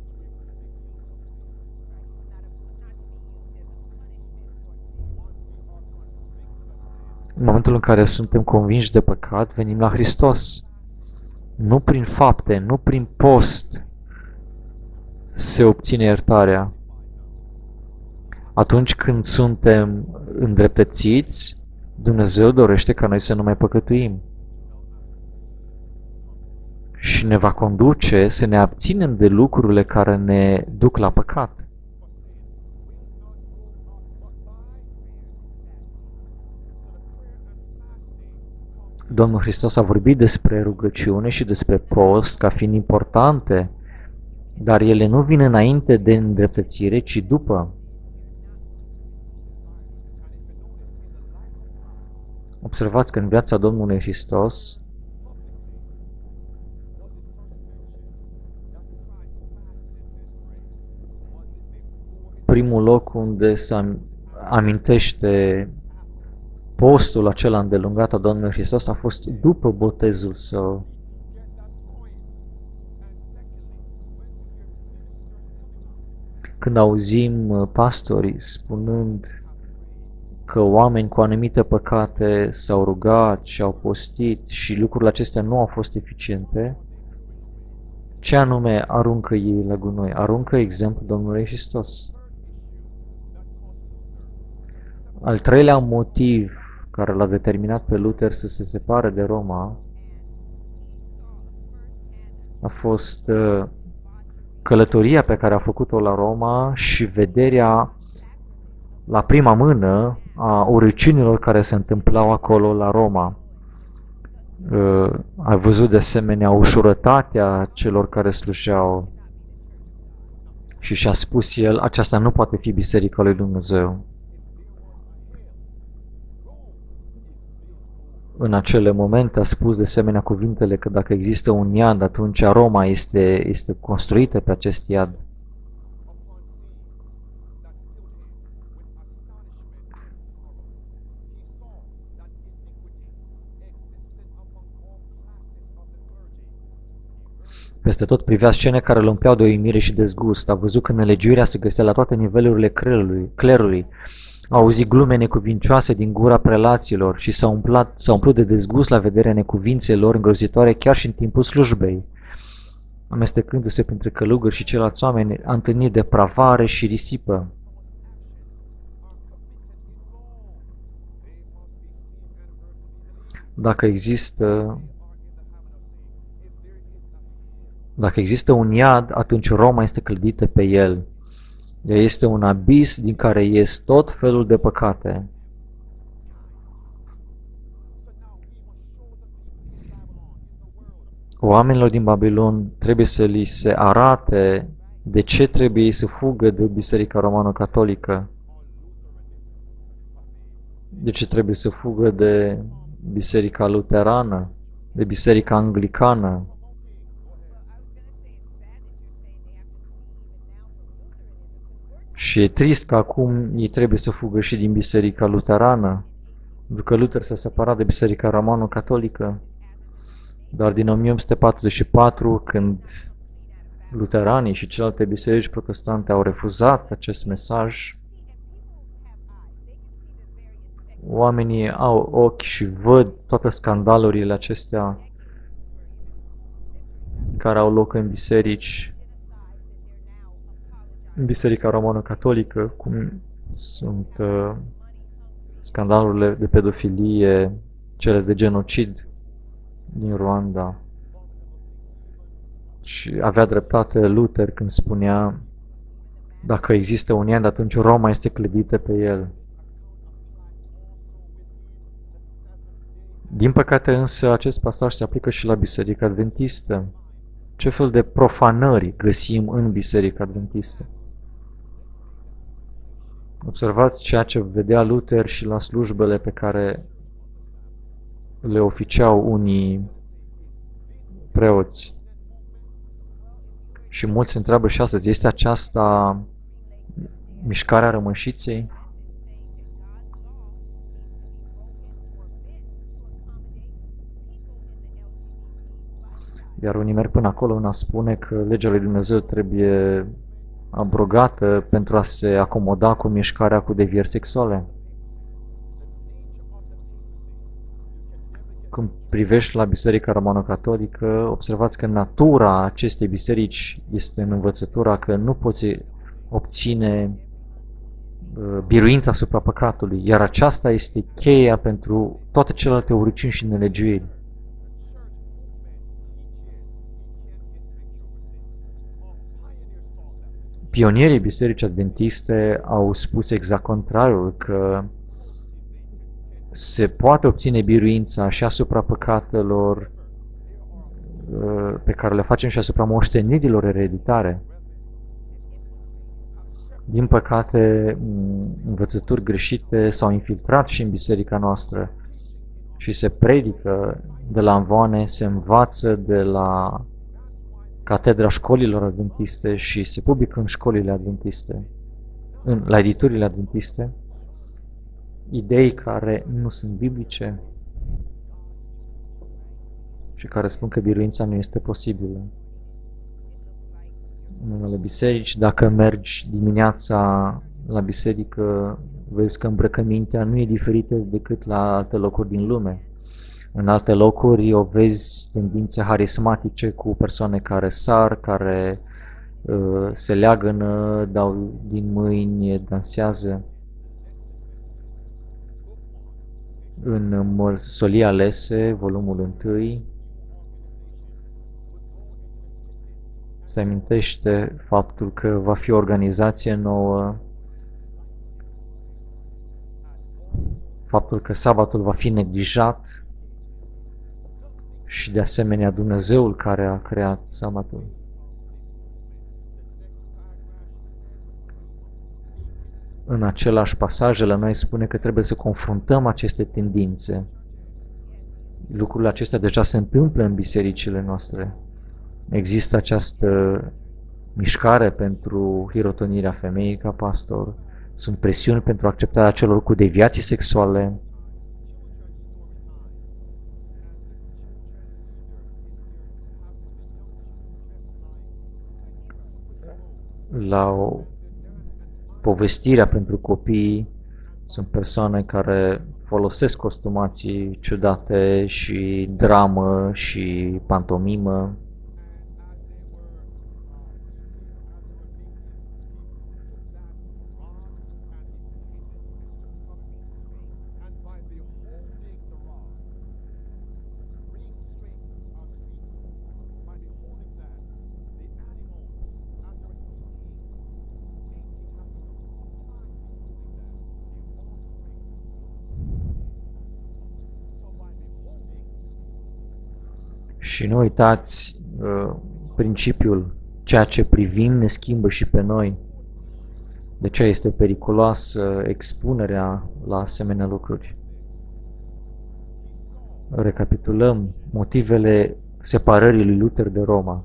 În momentul în care suntem convinși de păcat, venim la Hristos. Nu prin fapte, nu prin post se obține iertarea. Atunci când suntem îndreptățiți, Dumnezeu dorește ca noi să nu mai păcătuim. Și ne va conduce să ne abținem de lucrurile care ne duc la păcat. Domnul Hristos a vorbit despre rugăciune și despre post ca fiind importante, dar ele nu vin înainte de îndreptățire, ci după. Observați că în viața Domnului Hristos, primul loc unde se amintește postul acela îndelungat a Domnului Hristos a fost după botezul său. Când auzim pastorii spunând că oameni cu anumite păcate s-au rugat și au postit și lucrurile acestea nu au fost eficiente, ce anume aruncă ei la gunoi? Aruncă exemplul Domnului Hristos. Al treilea motiv care l-a determinat pe Luther să se separe de Roma a fost călătoria pe care a făcut-o la Roma și vederea la prima mână a urăciunilor care se întâmplau acolo la Roma. A văzut de asemenea ușurătatea celor care slujeau și și-a spus el, aceasta nu poate fi Biserica lui Dumnezeu. În acele momente a spus de asemenea cuvintele că dacă există un iad, atunci Roma este construită pe acest iad. Peste tot privea scene care îl umpleau de uimire și dezgust. A văzut că nelegiuirea se găsea la toate nivelurile clerului. A auzit glume necuvincioase din gura prelaților și s-a umplut de dezgust la vederea necuvințelor îngrozitoare chiar și în timpul slujbei. Amestecându-se printre călugări și ceilalți oameni, a întâlnit depravare și risipă. Dacă există un iad, atunci Roma este clădită pe el. Ea este un abis din care ies tot felul de păcate. Oamenilor din Babilon trebuie să li se arate de ce trebuie să fugă de Biserica Romano-Catolică, de ce trebuie să fugă de Biserica Luterană, de Biserica Anglicană. Și e trist că acum ei trebuie să fugă și din Biserica Luterană, pentru că Luther s-a separat de Biserica Romano-Catolică. Dar din 1844, când luteranii și celelalte biserici protestante au refuzat acest mesaj, oamenii au ochi și văd toate scandalurile acestea care au loc în biserici, în Biserica Romano-Catolică, cum sunt scandalurile de pedofilie, cele de genocid din Rwanda. Și avea dreptate Luther când spunea, dacă există un iad, atunci Roma este clădită pe el. Din păcate însă, acest pasaj se aplică și la Biserica Adventistă. Ce fel de profanări găsim în Biserica Adventistă? Observați ceea ce vedea Luther și la slujbele pe care le oficiau unii preoți. Și mulți se întreabă și astăzi, este aceasta mișcarea rămășiței? Iar unii merg până acolo în a spune că legea lui Dumnezeu trebuie abrogată pentru a se acomoda cu mișcarea cu devieri sexuale. Când privești la Biserica Romano-Catolică, observați că natura acestei biserici este în învățătura că nu poți obține biruința asupra păcatului, iar aceasta este cheia pentru toate celelalte urăciuni și nelegiuiri. Pionierii Bisericii Adventiste au spus exact contrariul, că se poate obține biruința și asupra păcatelor pe care le facem și asupra moștenirilor ereditare. Din păcate, învățături greșite s-au infiltrat și în biserica noastră și se predică de la amvoane, se învață de la catedra școlilor adventiste și se publică în școlile adventiste, la editurile adventiste, idei care nu sunt biblice și care spun că biruința nu este posibilă. În unele biserici, dacă mergi dimineața la biserică, vezi că îmbrăcămintea nu e diferită decât la alte locuri din lume. În alte locuri o vezi tendințe harismatice cu persoane care sar, care se leagănă, dau din mâini, dansează. În Mărsolii alese, volumul 1, se amintește faptul că va fi o organizație nouă, faptul că sabatul va fi neglijat și de asemenea Dumnezeul care a creat sabatul. În același pasaj, la noi spune că trebuie să confruntăm aceste tendințe. Lucrurile acestea deja se întâmplă în bisericile noastre. Există această mișcare pentru hirotonirea femeii ca pastor, sunt presiuni pentru acceptarea celor cu deviații sexuale. La povestirea pentru copii sunt persoane care folosesc costumații ciudate și dramă și pantomimă. Și nu uitați principiul, ceea ce privim ne schimbă și pe noi. De ce este periculoasă expunerea la asemenea lucruri? Recapitulăm motivele separării lui Luther de Roma.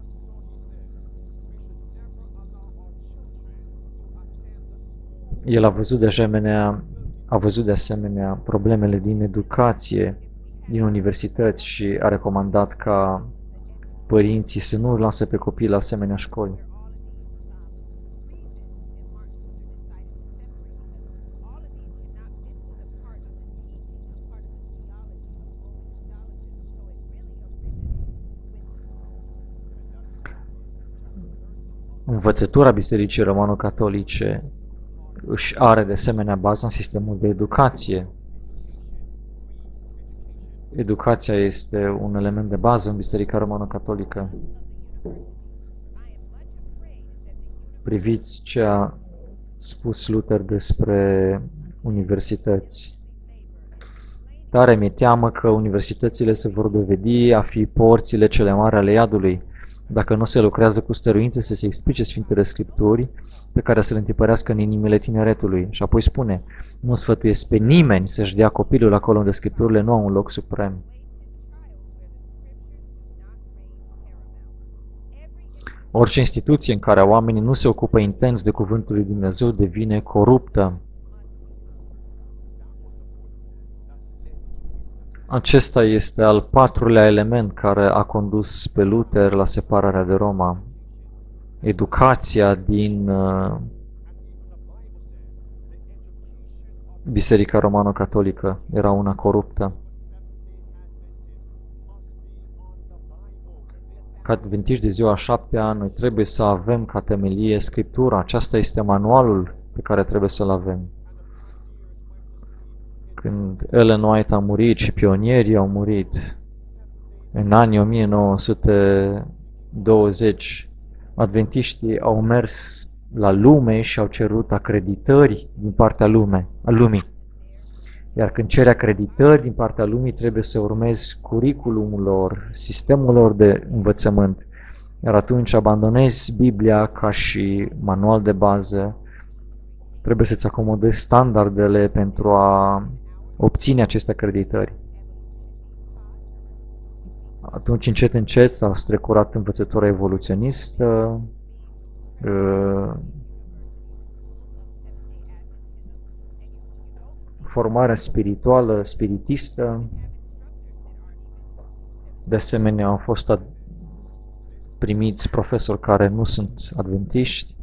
El a văzut de asemenea problemele din educație, din universități și a recomandat ca părinții să nu lase pe copii la asemenea școli. Învățătura Bisericii Romano-Catolice își are de asemenea bază în sistemul de educație. Educația este un element de bază în Biserica Romano-Catolică. Priviți ce a spus Luther despre universități. Tare mi-e teamă că universitățile se vor dovedi a fi porțile cele mari ale iadului, dacă nu se lucrează cu stăruință să se explice Sfintele Scripturi pe care să le întipărească în inimile tineretului. Și apoi spune, nu sfătuiesc pe nimeni să-și dea copilul acolo unde Scripturile nu au un loc suprem. Orice instituție în care oamenii nu se ocupă intens de Cuvântul lui Dumnezeu devine coruptă. Acesta este al patrulea element care a condus pe Luther la separarea de Roma. Educația din Biserica Romano-Catolică era una coruptă. Ca adventiști de ziua a 7-a, noi trebuie să avem ca temelie Scriptura. Aceasta este manualul pe care trebuie să-l avem. Când Ellen White a murit și pionierii au murit în anii 1920, adventiștii au mers la lume și au cerut acreditări din partea lumii. Iar când ceri acreditări din partea lumii, trebuie să urmezi curiculumul lor, sistemul lor de învățământ. Iar atunci abandonezi Biblia ca și manual de bază. Trebuie să-ți acomodezi standardele pentru a obține aceste acreditări. Atunci, încet, încet, s-a strecurat învățătura evoluționistă, formarea spirituală, spiritistă. De asemenea, au fost primiți profesori care nu sunt adventiști.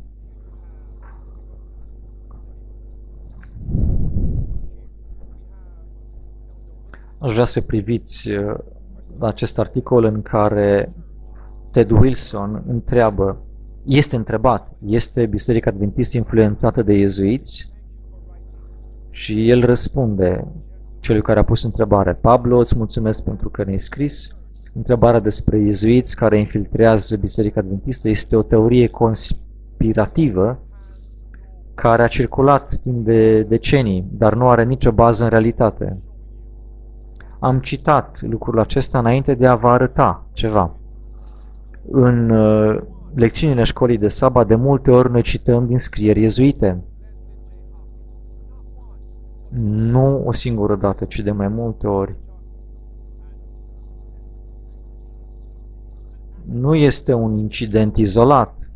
Aș vrea să priviți la acest articol în care Ted Wilson este întrebat, este Biserica Adventistă influențată de iezuiți? Și el răspunde celui care a pus întrebare: Pablo, îți mulțumesc pentru că ne-ai scris. Întrebarea despre iezuiți care infiltrează Biserica Adventistă este o teorie conspirativă care a circulat timp de decenii, dar nu are nicio bază în realitate. Am citat lucrul acesta înainte de a vă arăta ceva. În lecțiunile școlii de sabat, de multe ori noi cităm din scrieri iezuite. Nu o singură dată, ci de mai multe ori. Nu este un incident izolat.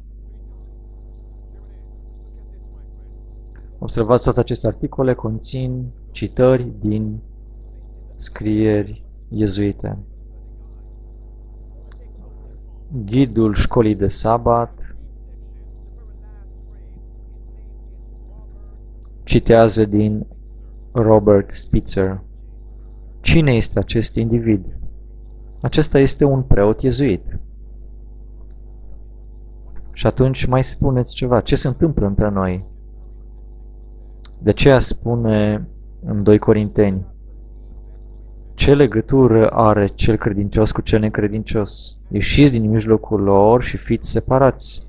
Observați, toate aceste articole conțin citări din scrieri iezuite. Ghidul școlii de sabat citează din Robert Spitzer. Cine este acest individ? Acesta este un preot iezuit. Și atunci mai spuneți ceva. Ce se întâmplă între noi? De aceea spune în 2 Corinteni: ce legătură are cel credincios cu cel necredincios? Ieșiți din mijlocul lor și fiți separați.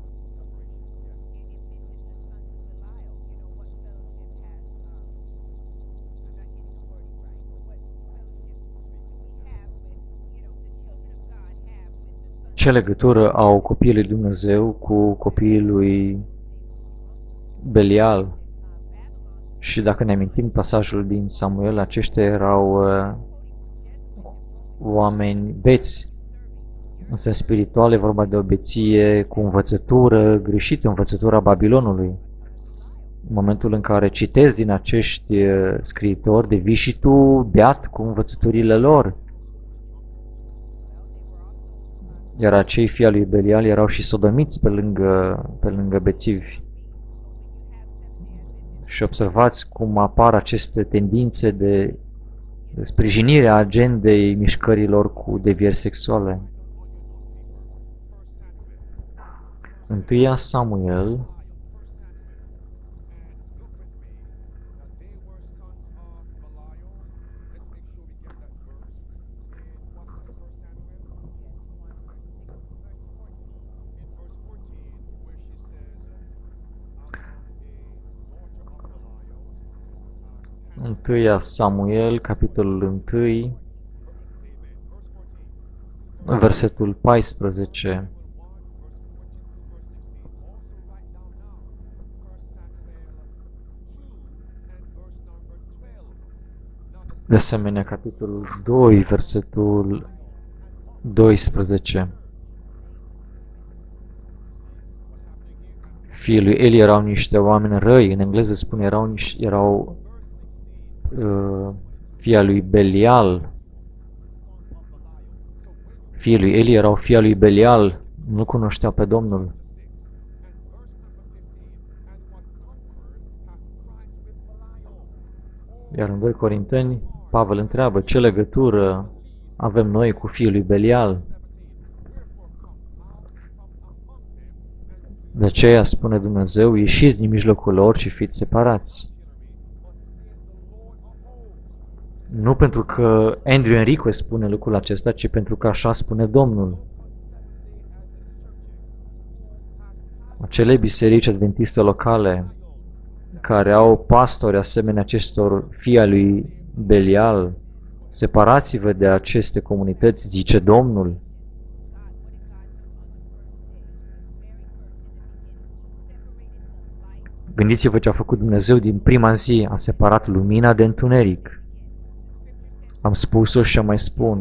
Ce legătură au copiii lui Dumnezeu cu copiii lui Belial? Și dacă ne amintim pasajul din Samuel, aceștia erau oameni beți. În sens spiritual e vorba de o beție cu învățătură greșită, învățătura Babilonului. În momentul în care citezi din acești scriitori, devii și tu beat cu învățăturile lor. Iar acei fii al lui Belial erau și sodomiți pe lângă bețivi. Și observați cum apar aceste tendințe de sprijinire a agendei mișcărilor cu devieri sexuale. 1 Samuel, capitolul 1, versetul 14. De asemenea, capitolul 2, versetul 12. Fiii lui Eli erau niște oameni răi, în engleză spune erau fii lui Belial. Fiii lui Eli erau fii lui Belial, nu cunoșteau pe Domnul. Iar în 2 Corinteni, Pavel întreabă: ce legătură avem noi cu fiul lui Belial? De aceea spune Dumnezeu: ieșiți din mijlocul lor și fiți separați. Nu pentru că Andrew Enrique spune lucrul acesta, ci pentru că așa spune Domnul. Acele biserici adventiste locale care au pastori asemenea acestor fii al lui Belial, separați-vă de aceste comunități, zice Domnul. Gândiți-vă ce a făcut Dumnezeu din prima zi, a separat lumina de întuneric. Am spus-o și mai spun.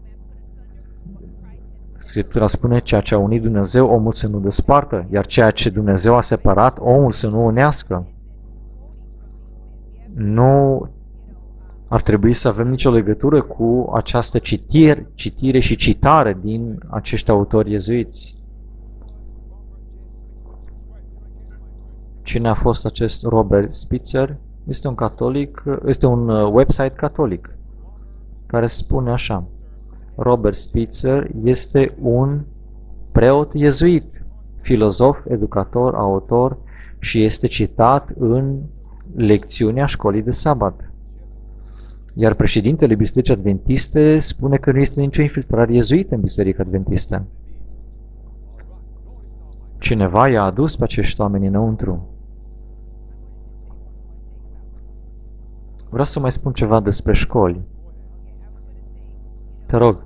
Scriptura spune, ceea ce a unit Dumnezeu, omul să nu despartă, iar ceea ce Dumnezeu a separat, omul să nu unească. Nu ar trebui să avem nicio legătură cu această citire și citare din acești autori iezuiți. Cine a fost acest Robert Spitzer? Este un catolic, este un website catolic care spune așa: Robert Spitzer este un preot iezuit, filozof, educator, autor și este citat în lecțiunea școlii de sabat. Iar președintele Bisericii Adventiste spune că nu este nicio infiltrare iezuită în Biserica Adventistă. Cineva i-a adus pe acești oameni înăuntru. Vreau să mai spun ceva despre școli. Te rog.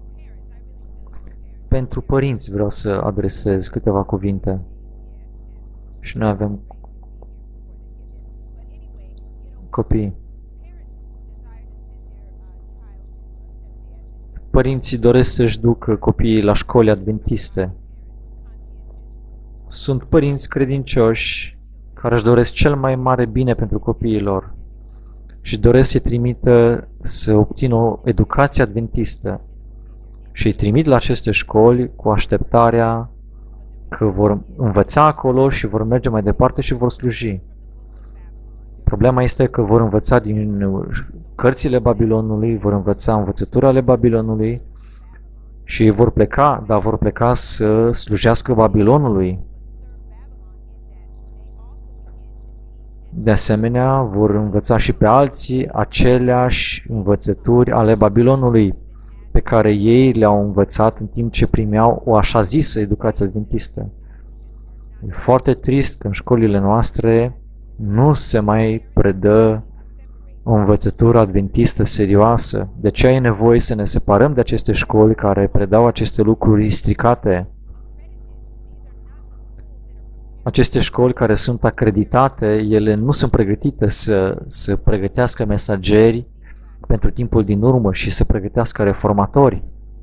Pentru părinți vreau să adresez câteva cuvinte. Și noi avem copii. Părinții doresc să-și ducă copiii la școli adventiste. Sunt părinți credincioși care își doresc cel mai mare bine pentru copiii lor și doresc să-i trimită să obțină o educație adventistă și îi trimit la aceste școli cu așteptarea că vor învăța acolo și vor merge mai departe și vor sluji. Problema este că vor învăța din cărțile Babilonului, vor învăța învățătura ale Babilonului și vor pleca, dar vor pleca să slujească Babilonului. De asemenea, vor învăța și pe alții aceleași învățături ale Babilonului pe care ei le-au învățat în timp ce primeau o așa zisă educație adventistă. E foarte trist că în școlile noastre nu se mai predă o învățătură adventistă serioasă. De aceea e nevoie să ne separăm de aceste școli care predau aceste lucruri stricate. Aceste școli care sunt acreditate, ele nu sunt pregătite să pregătească mesageri pentru timpul din urmă și să pregătească reformatori.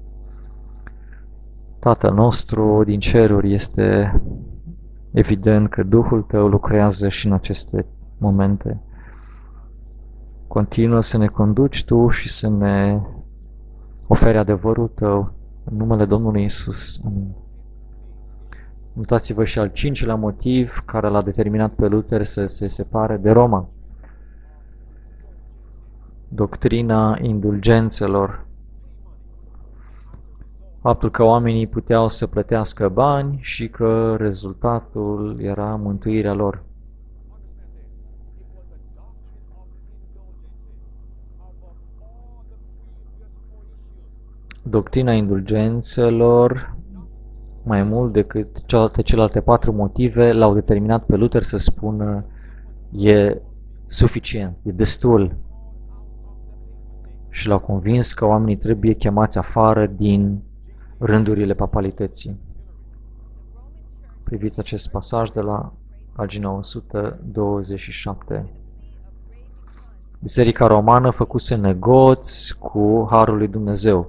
Tatăl nostru din ceruri, este evident că Duhul Tău lucrează și în aceste momente. Continuă să ne conduci Tu și să ne oferi adevărul Tău. În numele Domnului Iisus. Amin. Notați-vă și al cincilea motiv care l-a determinat pe Luther să se separe de Roma. Doctrina indulgențelor. Faptul că oamenii puteau să plătească bani și că rezultatul era mântuirea lor. Doctrina indulgențelor, mai mult decât celelalte patru motive, l-au determinat pe Luther să spună e suficient, e destul. Și l-au convins că oamenii trebuie chemați afară din rândurile papalității. Priviți acest pasaj de la pagina 127. Biserica romană făcuse negoți cu harul lui Dumnezeu.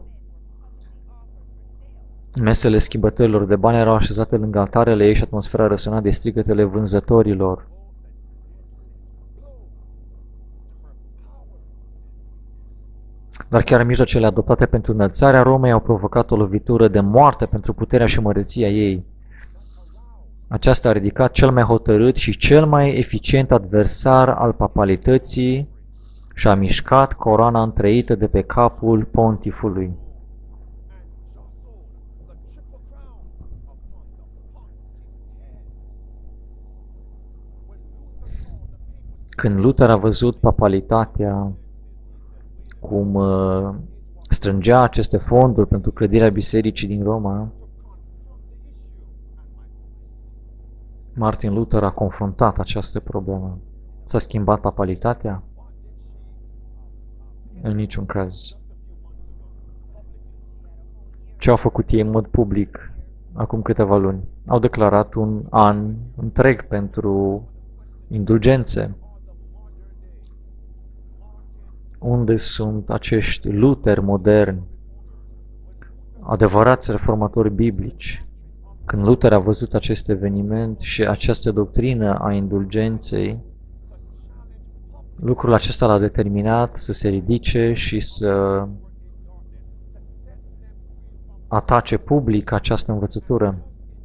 Mesele schimbătorilor de bani erau așezate lângă altarele ei și atmosfera răsuna de strigătele vânzătorilor. Dar chiar mijloacele adoptate pentru înălțarea Romei au provocat o lovitură de moarte pentru puterea și măreția ei. Aceasta a ridicat cel mai hotărât și cel mai eficient adversar al papalității și a mișcat coroana întreită de pe capul pontifului. Când Luther a văzut papalitatea cum strângea aceste fonduri pentru clădirea bisericii din Roma, Martin Luther a confruntat această problemă. S-a schimbat papalitatea? În niciun caz. Ce au făcut ei în mod public acum câteva luni? Au declarat un an întreg pentru indulgențe. Unde sunt acești Luteri moderni, adevărați reformatori biblici? Când Luther a văzut acest eveniment și această doctrină a indulgenței, lucrul acesta l-a determinat să se ridice și să atace public această învățătură.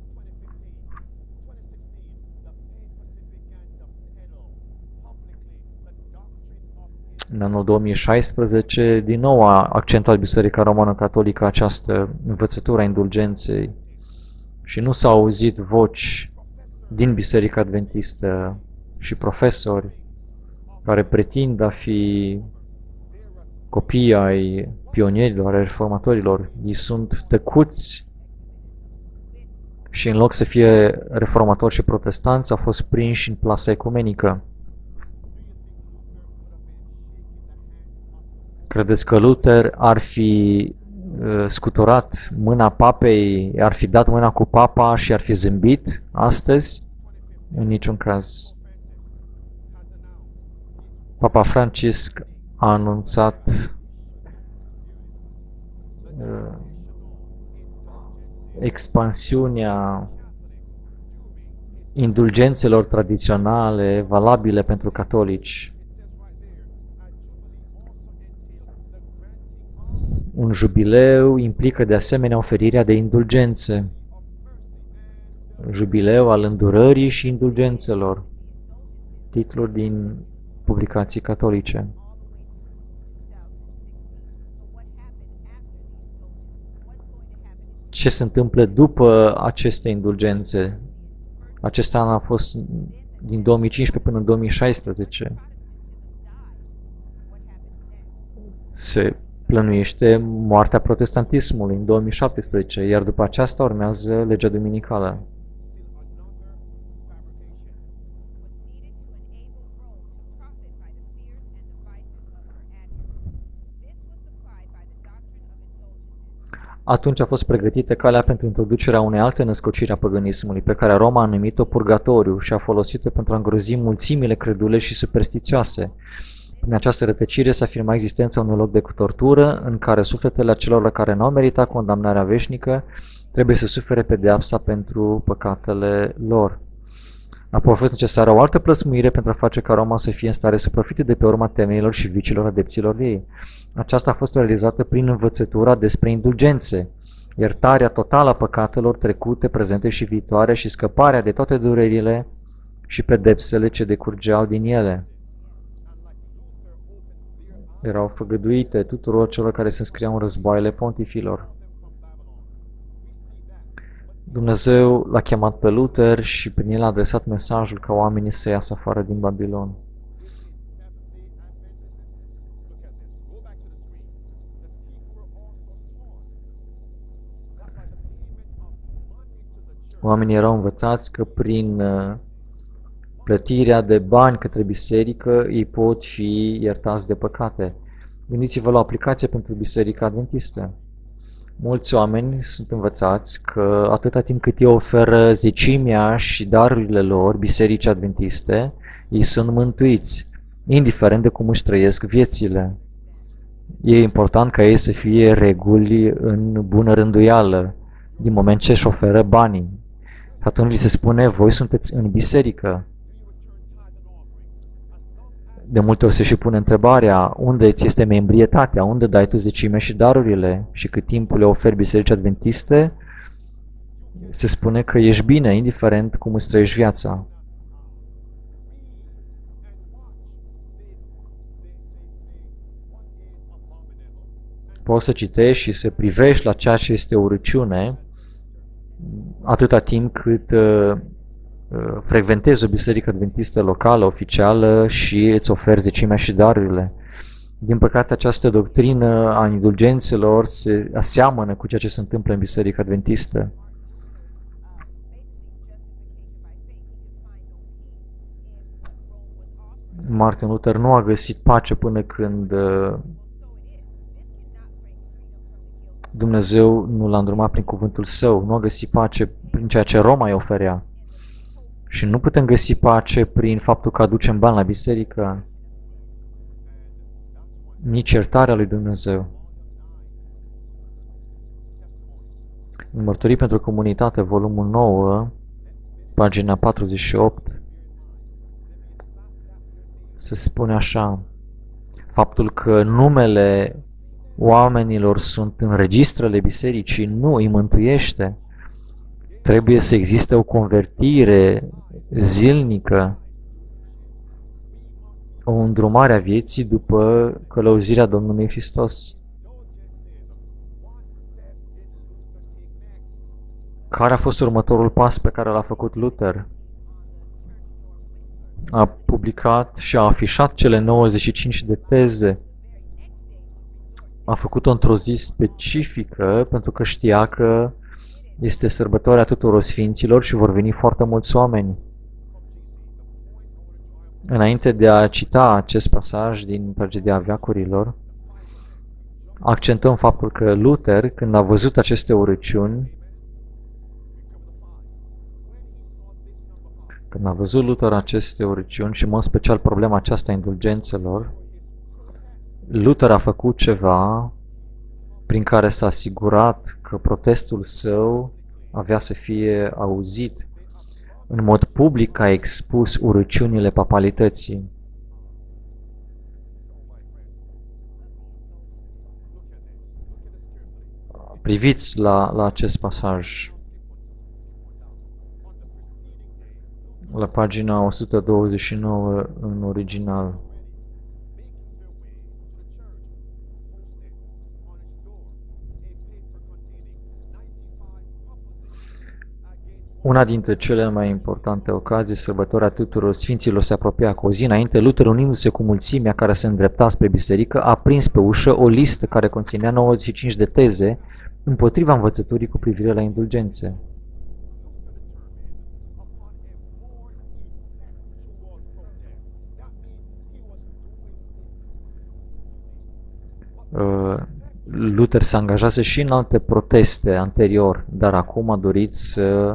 În anul 2016, din nou a accentuat Biserica Romană-Catolică această învățătură a indulgenței și nu s-au auzit voci din Biserica Adventistă și profesori care pretind a fi copii ai pionierilor, ai reformatorilor. Ei sunt tăcuți și în loc să fie reformatori și protestanți, au fost prinși în plasa ecumenică. Credeți că Luther ar fi scuturat mâna papei, ar fi dat mâna cu papa și ar fi zâmbit astăzi? În niciun caz. Papa Francisc a anunțat expansiunea indulgențelor tradiționale valabile pentru catolici. Un jubileu implică de asemenea oferirea de indulgențe. Jubileu al îndurării și indulgențelor. Titluri din publicații catolice. Ce se întâmplă după aceste indulgențe? Acest an a fost din 2015 până în 2016. Se plănuiește moartea protestantismului în 2017, iar după aceasta urmează legea duminicală. Atunci a fost pregătită calea pentru introducerea unei alte născociri a păgânismului, pe care Roma a numit-o purgatoriu și a folosit-o pentru a îngrozi mulțimile credule și superstițioase. Prin această rătăcire se afirma existența unui loc de tortură în care sufletele acelor care nu au meritat condamnarea veșnică trebuie să sufere pedeapsa pentru păcatele lor. Apoi a fost necesară o altă plăsmuire pentru a face ca Roma să fie în stare să profite de pe urma temeilor și viciilor adepților ei. Aceasta a fost realizată prin învățătura despre indulgențe, iertarea totală a păcatelor trecute, prezente și viitoare și scăparea de toate durerile și pedepsele ce decurgeau din ele. Erau făgăduite tuturor celor care se înscriau în războaiele pontifilor. Dumnezeu l-a chemat pe Luther și prin el a adresat mesajul ca oamenii să iasă afară din Babilon. Oamenii erau învățați că prin plătirea de bani către biserică ei pot fi iertați de păcate. Gândiți-vă la o aplicație pentru Biserica Adventistă. Mulți oameni sunt învățați că atâta timp cât ei oferă zecimea și darurile lor Bisericii Adventiste, ei sunt mântuiți, indiferent de cum își trăiesc viețile. E important ca ei să fie reguli în bună rânduială, din moment ce își oferă banii. Atunci li se spune, voi sunteți în biserică. De multe ori se și pune întrebarea, unde îți este membrietatea, unde dai tu zecimea și darurile și cât timp le oferi Bisericii Adventiste, se spune că ești bine, indiferent cum îți trăiești viața. Poți să citești și să privești la ceea ce este urăciune, atâta timp cât frecventezi o biserică adventistă locală, oficială și îți oferi zecimea și darurile. Din păcate, această doctrină a indulgențelor se aseamănă cu ceea ce se întâmplă în biserica adventistă. Martin Luther nu a găsit pace până când Dumnezeu nu l-a îndrumat prin cuvântul său, nu a găsit pace prin ceea ce Roma îi oferea. Și nu putem găsi pace prin faptul că aducem bani la biserică, nici iertarea lui Dumnezeu. În Mărturii pentru Comunitate, volumul 9, pagina 48, se spune așa: faptul că numele oamenilor sunt în registrele bisericii nu îi mântuiește. Trebuie să existe o convertire zilnică, o îndrumare a vieții după călăuzirea Domnului Hristos. Care a fost următorul pas pe care l-a făcut Luther? A publicat și a afișat cele 95 de teze. A făcut-o într-o zi specifică pentru că știa că este sărbătoarea tuturor sfinților și vor veni foarte mulți oameni. Înainte de a cita acest pasaj din Tragedia veacurilor, accentăm faptul că Luther, când a văzut aceste urăciuni, și în mod special problema aceasta a indulgențelor, Luther a făcut ceva prin care s-a asigurat că protestul său avea să fie auzit. În mod public a expus urăciunile papalității. Priviți la acest pasaj. La pagina 129 în original. Una dintre cele mai importante ocazii, sărbătoarea tuturor sfinților, se apropia. Cu o zi înainte, Luther, unindu-se cu mulțimea care se îndrepta spre biserică, a prins pe ușă o listă care conținea 95 de teze împotriva învățăturii cu privire la indulgențe. Luther se angajase și în alte proteste anterior, dar acum a dorit să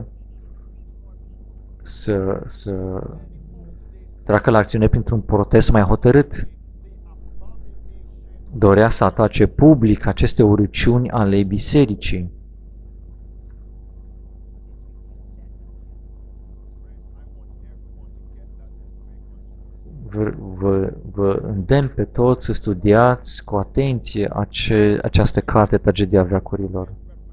treacă la acțiune printr-un protest mai hotărât. Dorea să atace public aceste urăciuni ale bisericii. Vă îndemn pe toți să studiați cu atenție această carte, Tragedia veacurilor,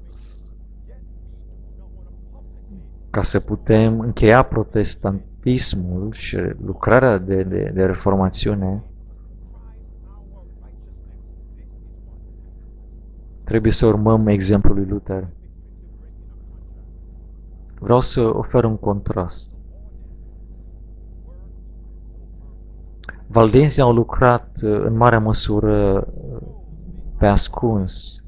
ca să putem încheia protestantismul și lucrarea de reformațiune. Trebuie să urmăm exemplul lui Luther. Vreau să ofer un contrast. Valdenzii au lucrat în mare măsură pe ascuns,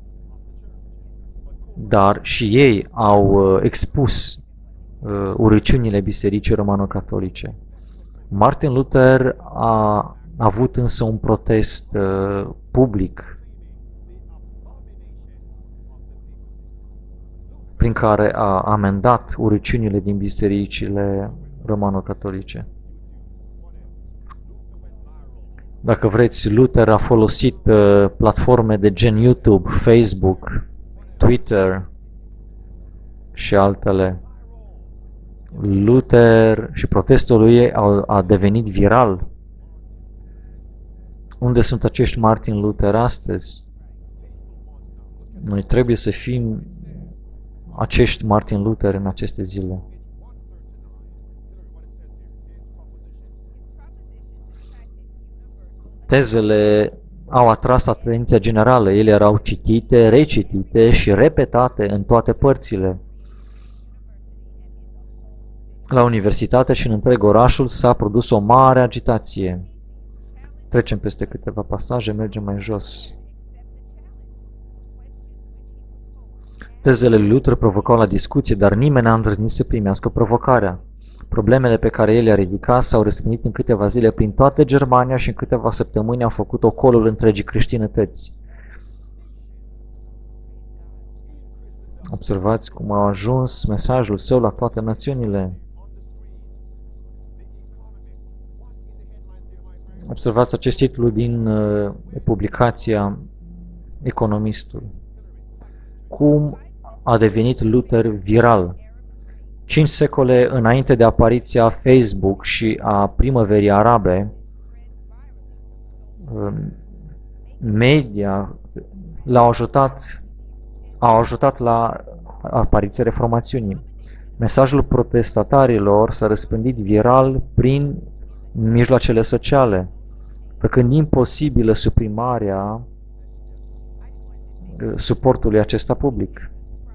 dar și ei au expus urăciunile bisericii romano-catolice. Martin Luther a avut însă un protest public prin care a amendat urăciunile din bisericile romano-catolice. Dacă vreți, Luther a folosit platforme de gen YouTube, Facebook, Twitter și altele. Luther și protestul lui a devenit viral. Unde sunt acești Martin Luther astăzi? Noi trebuie să fim acești Martin Luther în aceste zile. Tezele au atras atenția generală, ele erau citite, recitite și repetate în toate părțile. La universitate și în întreg orașul s-a produs o mare agitație. Trecem peste câteva pasaje, mergem mai jos. Tezele lui Luther provocau la discuție, dar nimeni n-a îndrăznit să primească provocarea. Problemele pe care el le-a ridicat s-au răspândit în câteva zile prin toată Germania și în câteva săptămâni au făcut ocolul întregii creștinătăți. Observați cum a ajuns mesajul său la toate națiunile. Observați acest titlu din publicația Economistul. Cum a devenit Luther viral? 5 secole înainte de apariția Facebook și a primăverii arabe, media au ajutat la apariția reformațiunii. Mesajul protestatarilor s-a răspândit viral prin mijloacele sociale, făcând imposibilă suprimarea suportului acesta public.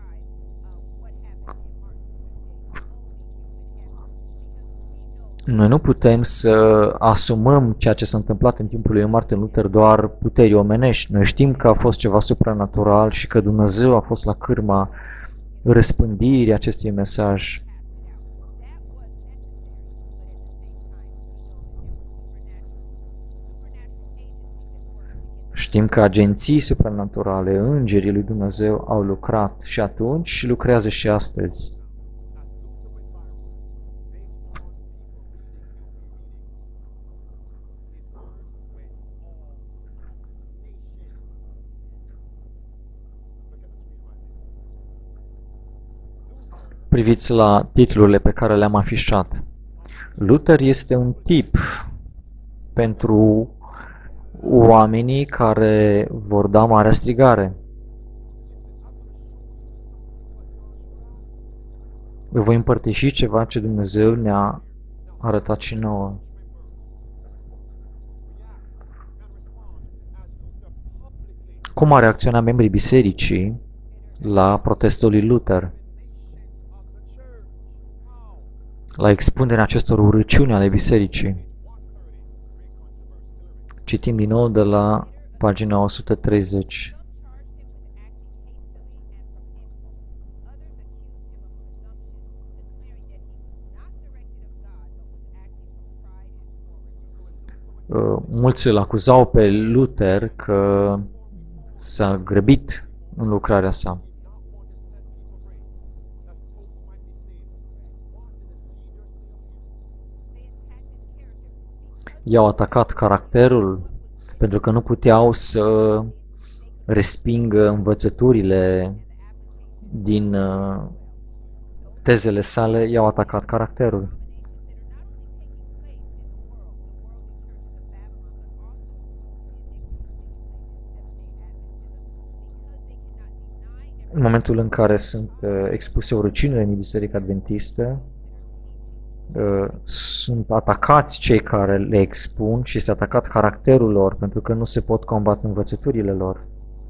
Noi nu putem să asumăm ceea ce s-a întâmplat în timpul lui Martin Luther doar puterii omenești. Noi știm că a fost ceva supranatural și că Dumnezeu a fost la cârma răspândirii acestui mesaj. Știm că agenții supranaturale, îngerii lui Dumnezeu au lucrat și atunci și lucrează și astăzi. Priviți la titlurile pe care le-am afișat. Luther este un tip pentru oamenii care vor da marea strigare. Vă voi împărtăși ceva ce Dumnezeu ne-a arătat și nouă. Cum a reacționat membrii bisericii la protestul lui Luther? La expunerea acestor urăciuni ale bisericii. Citim din nou de la pagina 130. Mulți îl acuzau pe Luther că s-a grăbit în lucrarea sa. I-au atacat caracterul pentru că nu puteau să respingă învățăturile din tezele sale, i-au atacat caracterul. În momentul în care sunt expuse urăciunile în Biserica Adventistă, sunt atacați cei care le expun și este atacat caracterul lor pentru că nu se pot combate învățăturile lor.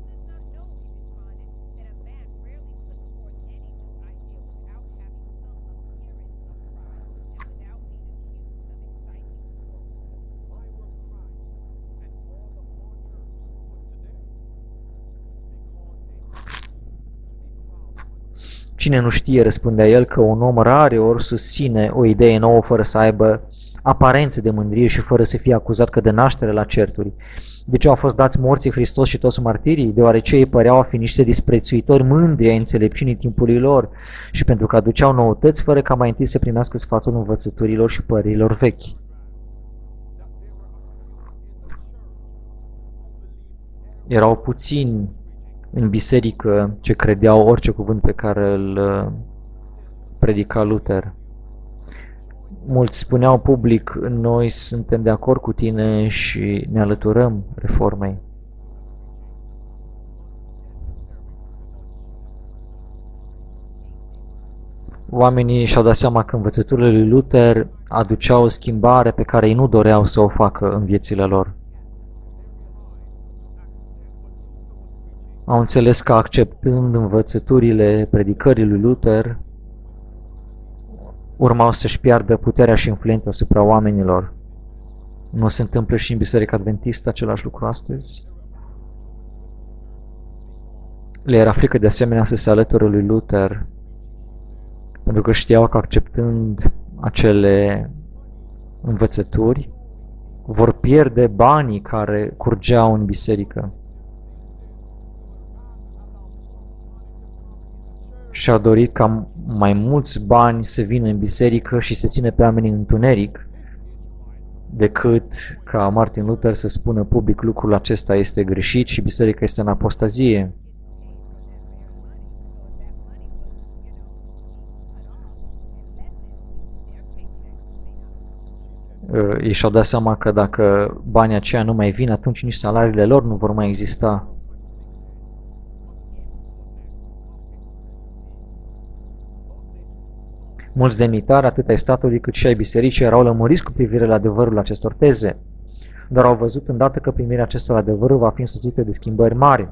Cine nu știe, răspundea el, că un om rare ori susține o idee nouă fără să aibă aparențe de mândrie și fără să fie acuzat că de naștere la certuri. De ce au fost dați morții Hristos și toți martirii? Deoarece ei păreau a fi niște disprețuitori mândri ai înțelepciunii timpului lor și pentru că aduceau noutăți fără ca mai întâi să primească sfatul învățăturilor și păririlor vechi. Erau puțini în biserică ce credeau orice cuvânt pe care îl predica Luther. Mulți spuneau public, noi suntem de acord cu tine și ne alăturăm reformei. Oamenii și-au dat seama că învățăturile lui Luther aduceau o schimbare pe care ei nu doreau să o facă în viețile lor. Au înțeles că acceptând învățăturile predicării lui Luther, urmau să-și piardă puterea și influența asupra oamenilor. Nu se întâmplă și în Biserica Adventistă același lucru astăzi? Le era frică de asemenea să se alăture lui Luther, pentru că știau că acceptând acele învățături, vor pierde banii care curgeau în biserică. Și-au dorit ca mai mulți bani să vină în biserică și să țină pe oamenii în întuneric, decât ca Martin Luther să spună public lucrul acesta este greșit și biserica este în apostazie. Ei și-au dat seama că dacă banii aceia nu mai vin, atunci nici salariile lor nu vor mai exista. Mulți demnitari, atât ai statului cât și ai bisericii, erau lămuriți cu privire la adevărul acestor teze, dar au văzut îndată că primirea acestor adevăruri va fi însoțită de schimbări mari.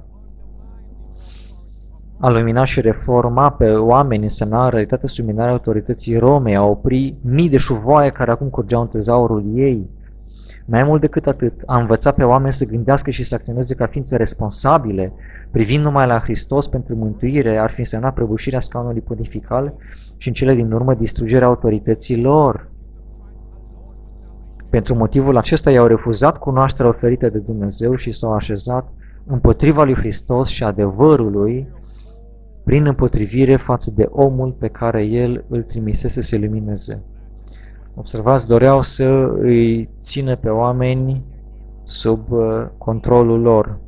A lumina și reforma pe oameni însemna în realitate subminarea autorității Romei, a opri mii de șuvoaie care acum curgeau în tezaurul ei. Mai mult decât atât, a învățat pe oameni să gândească și să acționeze ca ființe responsabile, privind numai la Hristos pentru mântuire, ar fi însemnat prăbușirea scaunului pontifical și în cele din urmă distrugerea autorității lor. Pentru motivul acesta i-au refuzat cunoașterea oferită de Dumnezeu și s-au așezat împotriva lui Hristos și adevărului, prin împotrivire față de omul pe care el îl trimisese să se lumineze. Observați, doreau să îi țină pe oameni sub controlul lor.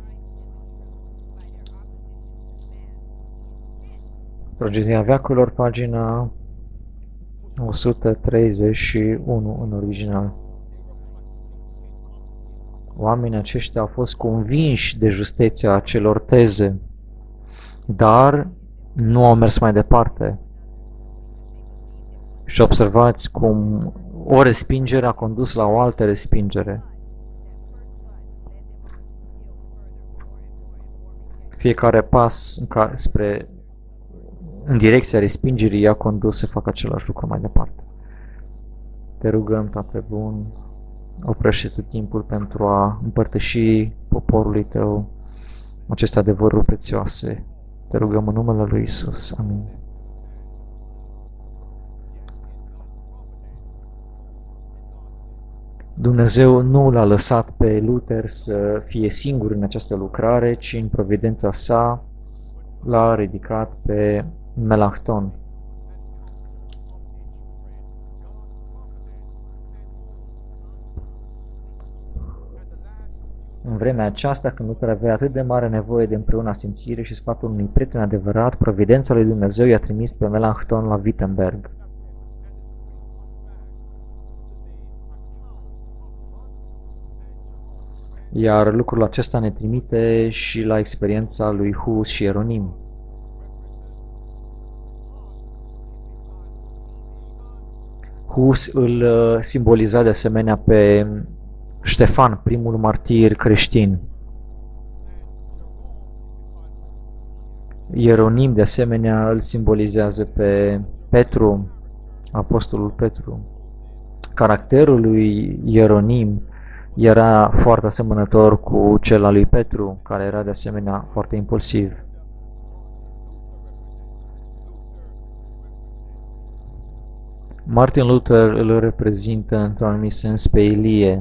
Tragedia veacurilor, pagina 131 în original. Oamenii aceștia au fost convinși de justeția acelor teze, dar nu au mers mai departe. Și observați cum o respingere a condus la o altă respingere. Fiecare pas în direcția respingerii i-a condus să facă același lucru mai departe. Te rugăm, Tată Bun, oprește-te timpul pentru a împărtăși poporului Tău aceste adevăruri prețioase. Te rugăm în numele Lui Iisus. Amin. Dumnezeu nu l-a lăsat pe Luther să fie singur în această lucrare, ci în providența sa l-a ridicat pe Melanchthon. În vremea aceasta, când Luther avea atât de mare nevoie de împreună simțire și sfatul unui prieten adevărat, providența lui Dumnezeu i-a trimis pe Melanchthon la Wittenberg. Iar lucrul acesta ne trimite și la experiența lui Hus și Ieronim. Hus îl simboliza de asemenea pe Ștefan, primul martir creștin. Ieronim de asemenea îl simbolizează pe Petru, apostolul Petru. Caracterul lui Ieronim era foarte asemănător cu cel al lui Petru, care era de asemenea foarte impulsiv. Martin Luther îl reprezintă într-un anumit sens pe Ilie.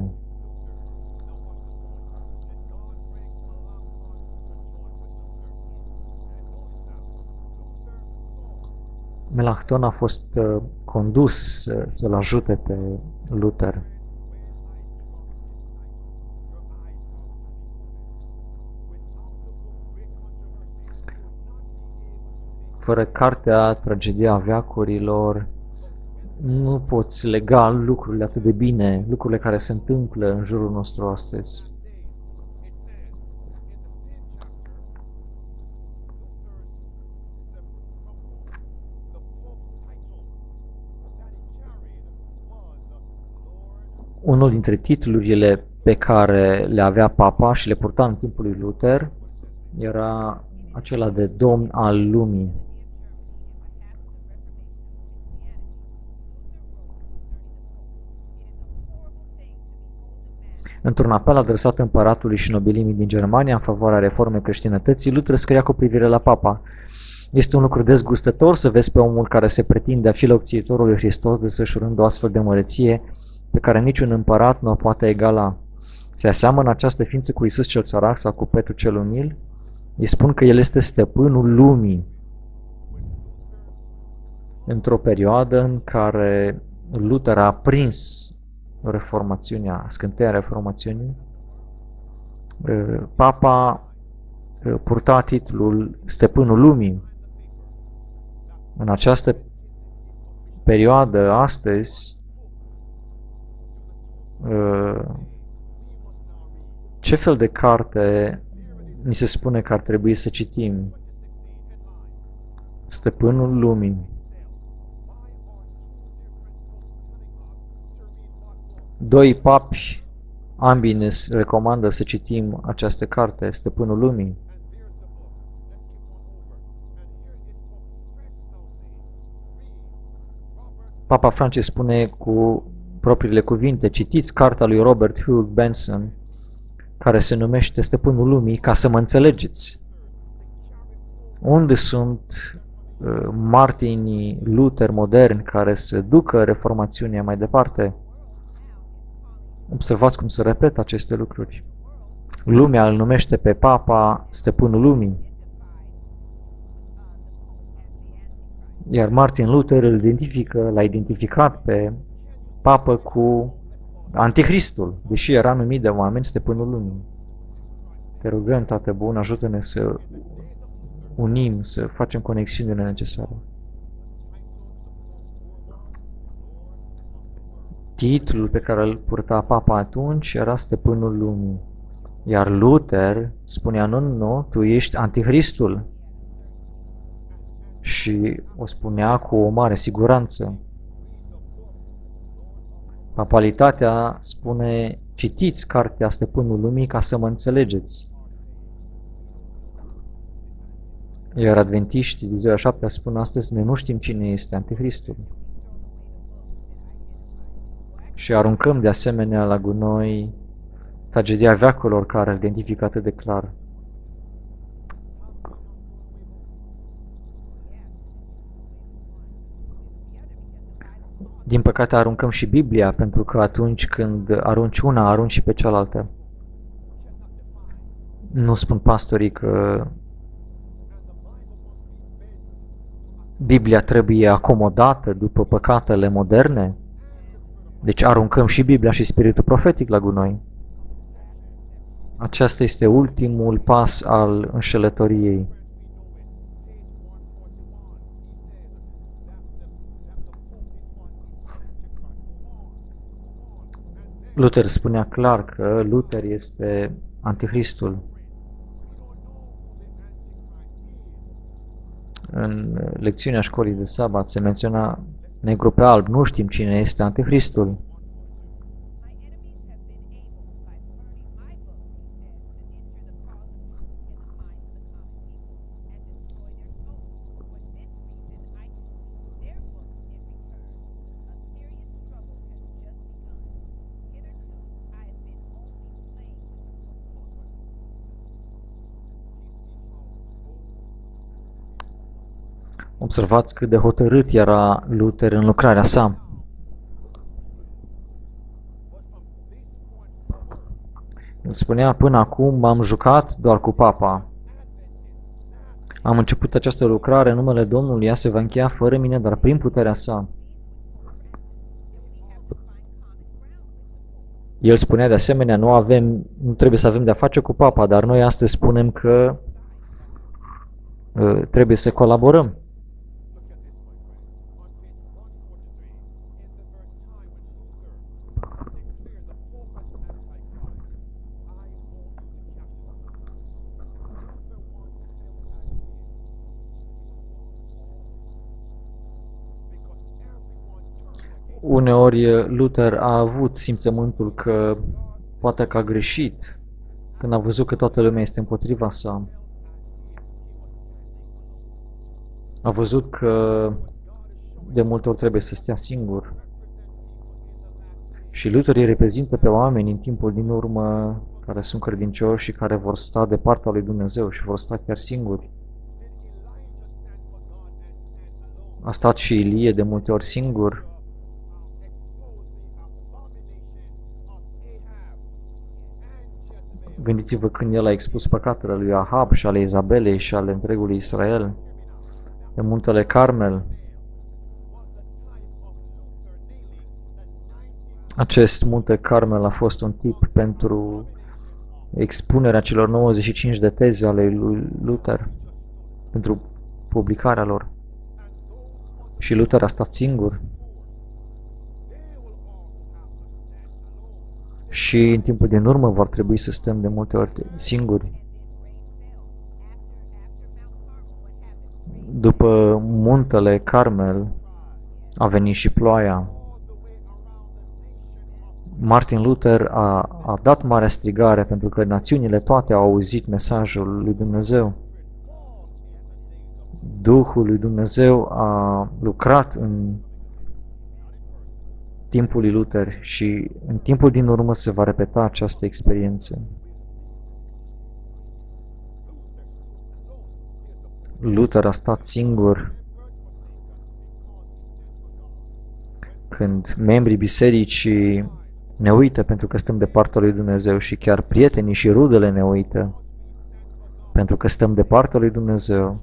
Melanchthon a fost condus să-l ajute pe Luther. Fără cartea Tragedia veacurilor, nu poți lega lucrurile atât de bine, lucrurile care se întâmplă în jurul nostru astăzi. Unul dintre titlurile pe care le avea papa și le purta în timpul lui Luther era acela de Domn al lumii. Într-un apel adresat împăratului și nobilimii din Germania în favoarea reformei creștinătății, Luther scria cu privire la papa: Este un lucru dezgustător să vezi pe omul care se pretinde a fi lăupțiitorul lui Hristos desfășurând o astfel de măreție pe care niciun împărat nu o poate egala. Se aseamănă această ființă cu Iisus cel țărac sau cu Petru cel umil? Îi spun că El este stăpânul lumii. Într-o perioadă în care Luther a prins reformațiunea, scânteia reformațiunii, Papa purta titlul stăpânul lumii. În această perioadă, astăzi, ce fel de carte ni se spune că ar trebui să citim? Stăpânul lumii. Doi papi, ambii ne recomandă să citim această carte, Stăpânul lumii. Papa Francis spune cu propriile cuvinte, citiți cartea lui Robert Hugh Benson, care se numește Stăpânul lumii, ca să mă înțelegeți. Unde sunt martinii Luther moderni care să ducă reformațiunea mai departe? Observați cum se repetă aceste lucruri. Lumea îl numește pe Papa Stăpânul lumii. Iar Martin Luther l-a identificat pe Papă cu Anticristul, deși era numit de oameni Stăpânul lumii. Te rugăm, Tată Bun, ajută-ne să unim, să facem conexiunile necesare. Titlul pe care îl purta Papa atunci era Stăpânul lumii. Iar Luther spunea, nu, tu ești Anticristul. Și o spunea cu o mare siguranță. Papalitatea spune, citiți cartea Stăpânul lumii ca să mă înțelegeți. Iar adventiștii de ziua 7 spun astăzi, noi nu știm cine este Anticristul. Și aruncăm de asemenea la gunoi tragedia veacurilor care îl identifică atât de clar. Din păcate aruncăm și Biblia, pentru că atunci când arunci una, arunci și pe cealaltă. Nu spun pastorii că Biblia trebuie acomodată după păcatele moderne? Deci aruncăm și Biblia și spiritul profetic la gunoi. Acesta este ultimul pas al înșelătoriei. Luther spunea clar că Luther este Anticristul. În lecțiunea școlii de sabat se menționa negru pe alb, nu știm cine este Anticristul. Observați cât de hotărât era Luther în lucrarea sa. El spunea, până acum m-am jucat doar cu Papa. Am început această lucrare în numele Domnului, ea se va încheia fără mine, dar prin puterea sa. El spunea de asemenea, nu trebuie să avem de-a face cu Papa, dar noi astăzi spunem că trebuie să colaborăm. Uneori Luther a avut simțământul că poate că a greșit când a văzut că toată lumea este împotriva sa. A văzut că de multe ori trebuie să stea singur. Și Luther îi reprezintă pe oameni în timpul din urmă care sunt credincioși și care vor sta de partea lui Dumnezeu și vor sta chiar singuri. A stat și Ilie de multe ori singur. Gândiți-vă când el a expus păcatele lui Ahab și ale Izabelei și ale întregului Israel pe muntele Carmel. Acest munte Carmel a fost un tip pentru expunerea celor 95 de teze ale lui Luther, pentru publicarea lor. Și Luther a stat singur. Și în timpul din urmă vor trebui să stăm de multe ori singuri. După muntele Carmel a venit și ploaia. Martin Luther a dat marea strigare pentru că națiunile toate au auzit mesajul lui Dumnezeu. Duhul lui Dumnezeu a lucrat în timpul lui Luther și în timpul din urmă se va repeta această experiență. Luther a stat singur când membrii bisericii ne uită pentru că stăm de partea lui Dumnezeu și chiar prietenii și rudele ne uită pentru că stăm de partea lui Dumnezeu.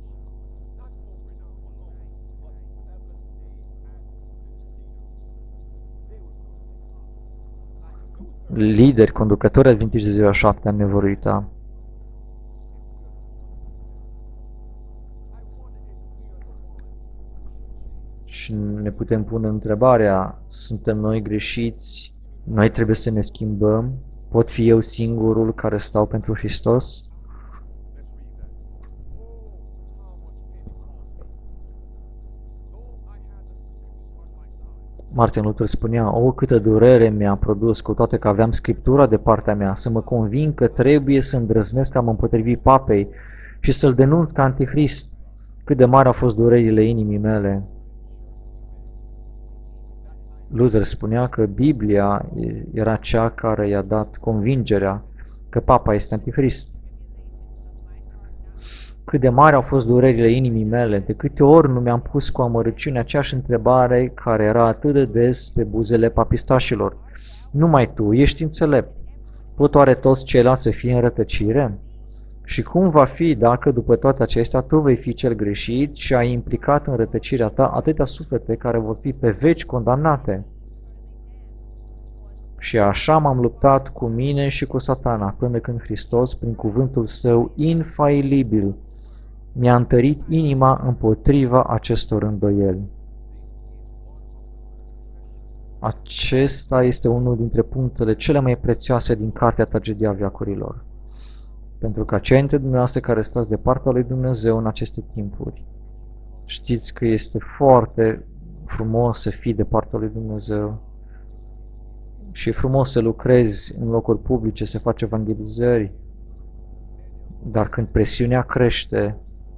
Lideri, conducători adventiști de ziua 7 ne vor uita. Și ne putem pune întrebarea, suntem noi greșiți? Noi trebuie să ne schimbăm? Pot fi eu singurul care stau pentru Hristos? Martin Luther spunea, o, câtă durere mi-a produs, cu toate că aveam Scriptura de partea mea, să mă conving că trebuie să îndrăznesc a mă împotrivi papei și să-l denunț ca antichrist. Cât de mari au fost durerile inimii mele. Luther spunea că Biblia era cea care i-a dat convingerea că papa este antichrist. Cât de mari au fost durerile inimii mele, de câte ori nu mi-am pus cu amărăciune aceeași întrebare care era atât de des pe buzele papistașilor. Numai tu ești înțelept. Pot oare toți ceilalți să fie în rătăcire? Și cum va fi dacă după toate acestea tu vei fi cel greșit și ai implicat în rătăcirea ta atâtea suflete care vor fi pe veci condamnate? Și așa m-am luptat cu mine și cu Satana, până când Hristos, prin cuvântul său infailibil, mi-a întărit inima împotriva acestor îndoieli. Acesta este unul dintre punctele cele mai prețioase din Cartea Tragedia Veacurilor. Pentru că aceia dintre dumneavoastră care stați de partea lui Dumnezeu în aceste timpuri, știți că este foarte frumos să fii de partea lui Dumnezeu și e frumos să lucrezi în locuri publice, să faci evangelizări, dar când presiunea crește,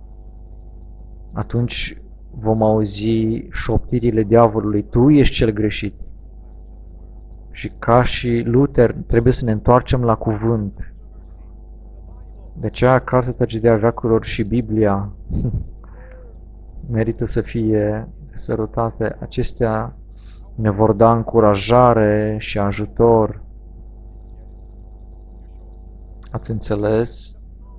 atunci vom auzi șoptirile diavolului, tu ești cel greșit. Și ca și Luther trebuie să ne întoarcem la cuvânt. De aceea Cartea Tragedia Veacurilor și Biblia merită să fie sărutate. Acestea ne vor da încurajare și ajutor. Ați înțeles?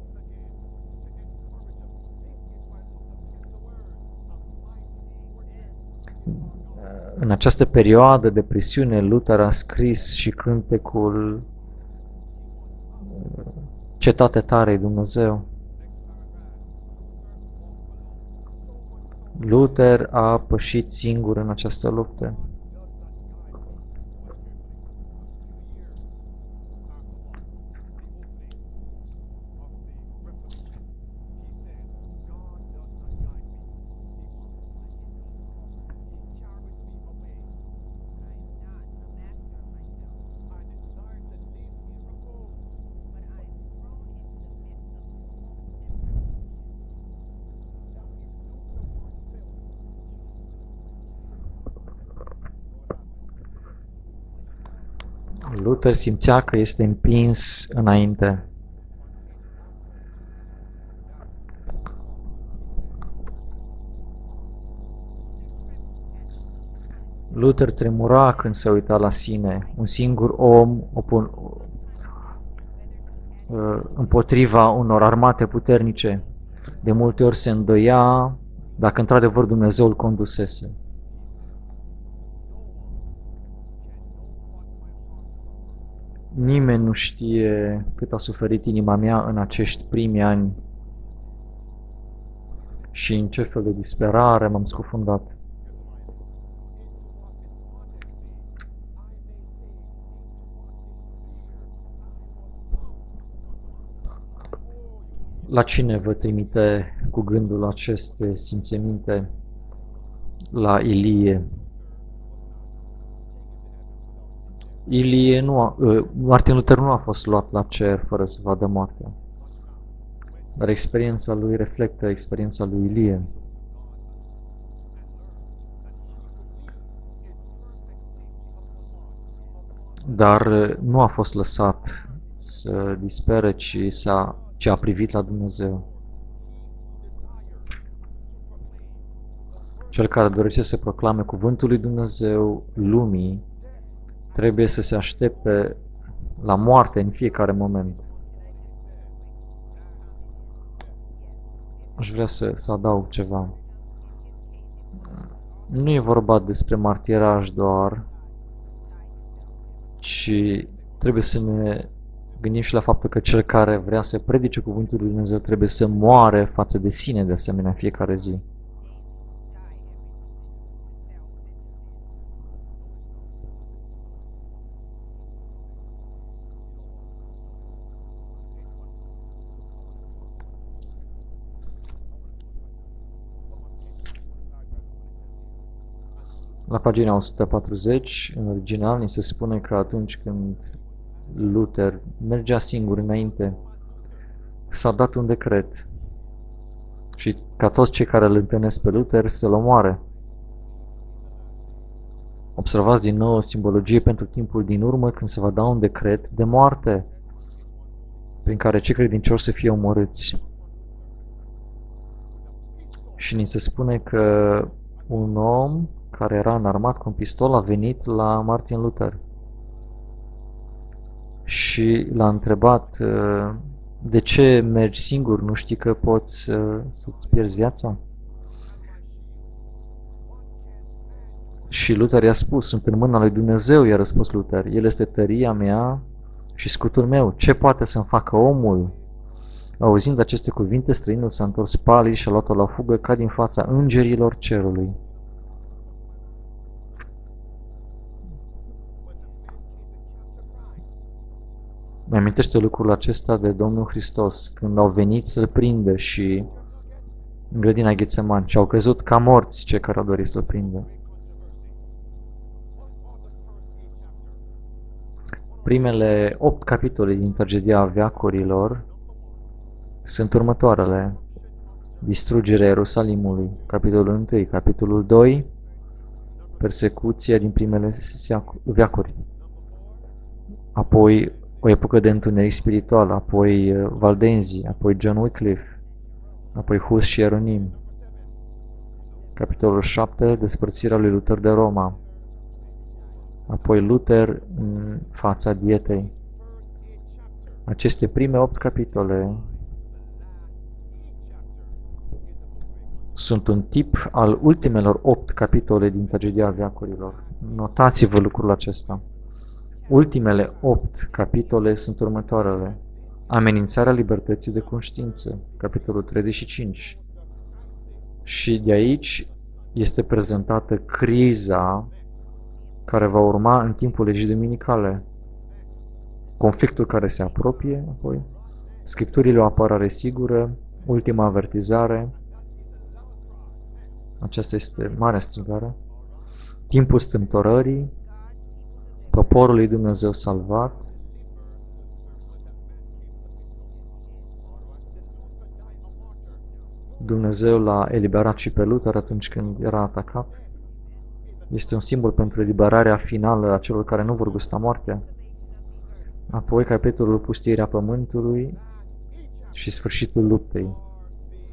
În această perioadă de presiune, Luther a scris și cântecul Cetate tare Dumnezeu. Luther a pășit singur în această luptă. Luther simțea că este împins înainte. Luther tremura când se uita la sine, un singur om împotriva unor armate puternice. De multe ori se îndoia dacă într-adevăr Dumnezeu îl condusese. Nimeni nu știe cât a suferit inima mea în acești primi ani și în ce fel de disperare m-am scufundat. La cine vă trimite cu gândul aceste simțăminte? La Ilie. Martin Luther nu a fost luat la cer fără să vadă moartea. Dar experiența lui reflectă experiența lui Ilie. Dar nu a fost lăsat să dispere, ci a privit la Dumnezeu. Cel care dorește să proclame cuvântul lui Dumnezeu lumii trebuie să se aștepte la moarte în fiecare moment. Aș vrea să adaug ceva. Nu e vorba despre martiraj doar, ci trebuie să ne gândim și la faptul că cel care vrea să predice cuvântul lui Dumnezeu trebuie să moare față de sine de asemenea fiecare zi. La pagina 140, în original, ni se spune că atunci când Luther mergea singur înainte, s-a dat un decret și ca toți cei care îl întâlnesc pe Luther să-l omoare. Observați din nou o simbologie pentru timpul din urmă când se va da un decret de moarte prin care cei credincioși să fie omorâți. Și ni se spune că un om care era înarmat cu un pistol a venit la Martin Luther și l-a întrebat: de ce mergi singur? Nu știi că poți să-ți pierzi viața? Și Luther i-a spus: sunt în mâna lui Dumnezeu, i-a răspuns Luther. El este tăria mea și scutul meu. Ce poate să-mi facă omul? Auzind aceste cuvinte, străinul s-a întors palid și a luat-o la fugă ca din fața îngerilor cerului. Mi-amintește lucrul acesta de Domnul Hristos, când au venit să-L prindă și în grădina Ghețeman și au crezut ca morți cei care au dorit să-L prindă. Primele 8 capitole din tragedia veacurilor sunt următoarele: distrugerea Ierusalimului, capitolul 1, capitolul 2, persecuția din primele veacuri, apoi o epocă de întuneric spiritual, apoi Valdenzii, apoi John Wycliffe, apoi Hus și Ieronim, capitolul 7, despărțirea lui Luther de Roma, apoi Luther în fața dietei. Aceste prime 8 capitole sunt un tip al ultimelor 8 capitole din tragedia veacurilor. Notați-vă lucrul acesta. Ultimele 8 capitole sunt următoarele: amenințarea libertății de conștiință, capitolul 35. Și de aici este prezentată criza care va urma în timpul legii duminicale, conflictul care se apropie, apoi Scripturile o apărare sigură, ultima avertizare, aceasta este marea strigare, timpul strâmtorării, poporul lui Dumnezeu salvat, Dumnezeu l-a eliberat și pe Luther atunci când era atacat. Este un simbol pentru eliberarea finală a celor care nu vor gusta moartea. Apoi capitolul pustirea pământului și sfârșitul luptei.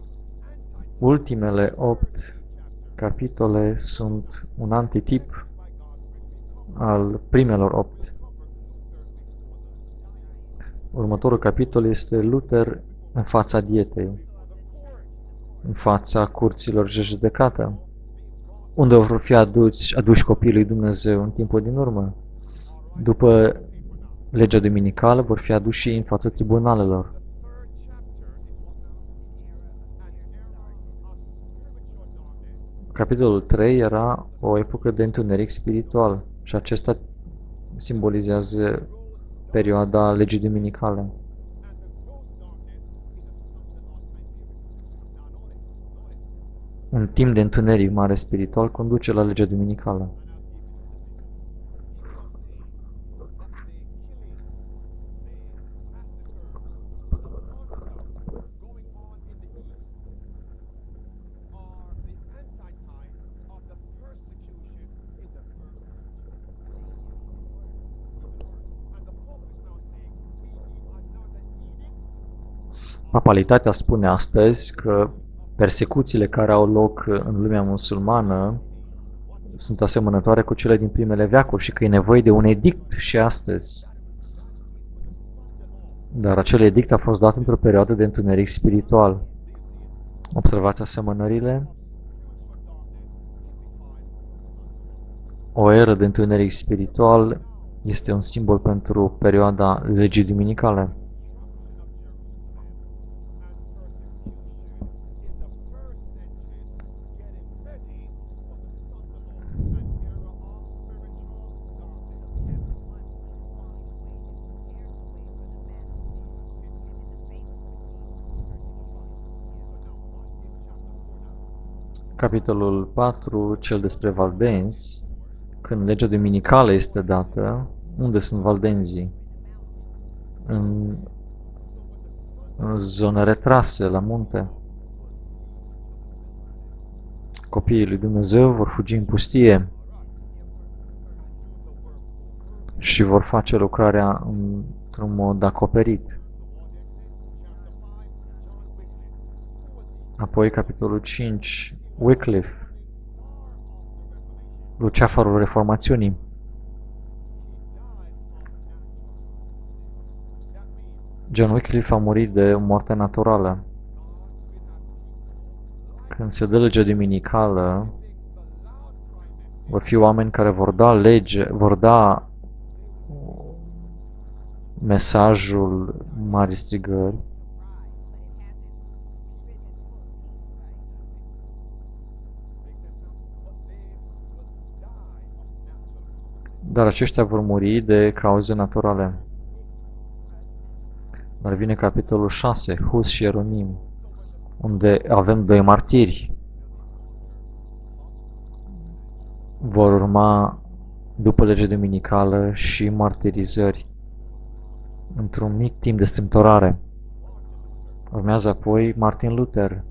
Ultimele 8 capitole sunt un antitip al primelor 8. Următorul capitol este Luther în fața dietei, în fața curților de judecată, unde vor fi aduși copiii lui Dumnezeu în timpul din urmă. După legea duminicală vor fi aduși în fața tribunalelor. Capitolul 3 era o epocă de întuneric spiritual și acesta simbolizează perioada legii duminicale. Un timp de întuneric mare spiritual conduce la legea duminicală. Papalitatea spune astăzi că persecuțiile care au loc în lumea musulmană sunt asemănătoare cu cele din primele veacuri și că e nevoie de un edict și astăzi. Dar acel edict a fost dat într-o perioadă de întuneric spiritual. Observați asemănările? O eră de întuneric spiritual este un simbol pentru perioada legii duminicale. Capitolul 4, cel despre valdenzi, când legea duminicală este dată, unde sunt valdenzii? În zone retrase, la munte. Copiii lui Dumnezeu vor fugi în pustie și vor face lucrarea într-un mod acoperit. Apoi, capitolul 5, Wycliffe, luceafărul reformațiunii. John Wycliffe a murit de moarte naturală. Când se dă legea duminicală, vor fi oameni care vor da lege, vor da mesajul Marii Strigări, dar aceștia vor muri de cauze naturale. Dar vine capitolul 6, Hus și Ieronim, unde avem doi martiri. Vor urma, după legea duminicală, și martirizări într-un mic timp de strâmtorare. Urmează apoi Martin Luther.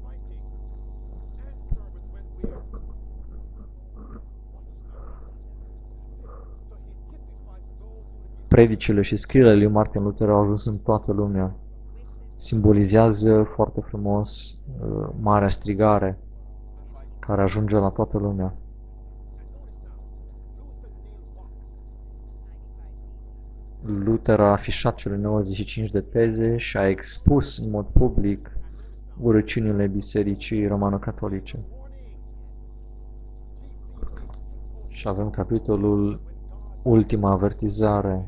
Predicile și scrierile lui Martin Luther au ajuns în toată lumea. Simbolizează foarte frumos marea strigare care ajunge la toată lumea. Luther a afișat cele 95 de teze și a expus în mod public urăciunile bisericii romano-catolice. Și avem capitolul Ultima avertizare.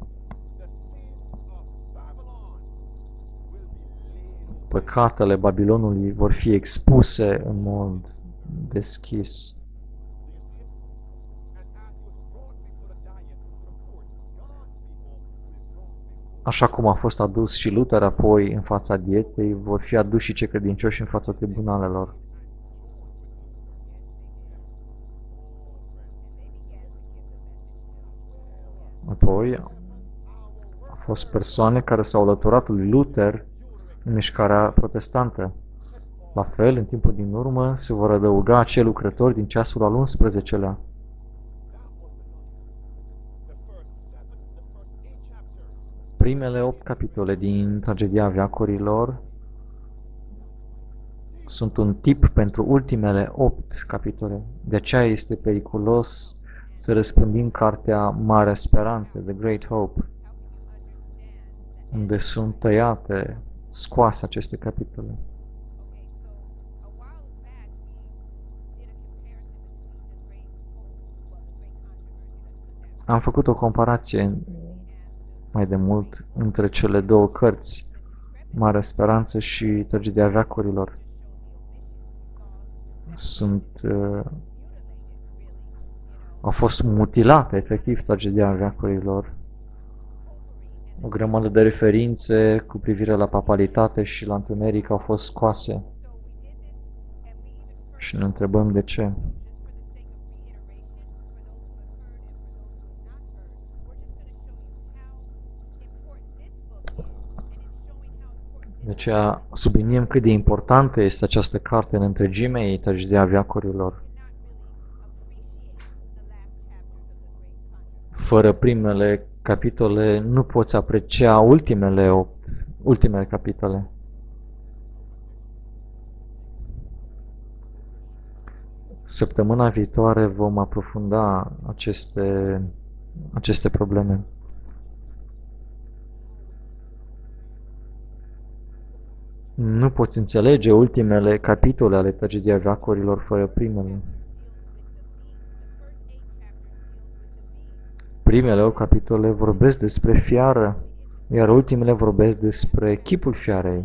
Păcatele Babilonului vor fi expuse în mod deschis. Așa cum a fost adus și Luther apoi în fața dietei, vor fi aduși și cei credincioși în fața tribunalelor. Apoi au fost persoane care s-au alăturat lui Luther în mișcarea protestantă. La fel, în timpul din urmă, se vor adăuga acei lucrători din ceasul al 11-lea. Primele 8 capitole din Tragedia veacurilor sunt un tip pentru ultimele 8 capitole. De aceea este periculos să răspândim cartea Marea Speranță, The Great Hope, unde sunt tăiate, scoase aceste capitole. Am făcut o comparație mai de mult între cele două cărți, Marea Speranță și Tragedia Veacurilor. Au fost mutilate, efectiv, Tragedia Veacurilor. O grămadă de referințe cu privire la papalitate și la întuneric au fost scoase. Și ne întrebăm de ce. De aceea subliniem cât de importantă este această carte în întregime ei, Tragedia Veacurilor. Fără primele capitole nu poți aprecia ultimele capitole. Săptămâna viitoare vom aprofunda aceste probleme. Nu poți înțelege ultimele capitole ale Tragedia Veacurilor fără primele. Primele 8 capitole vorbesc despre fiară, iar ultimele vorbesc despre chipul fiarei.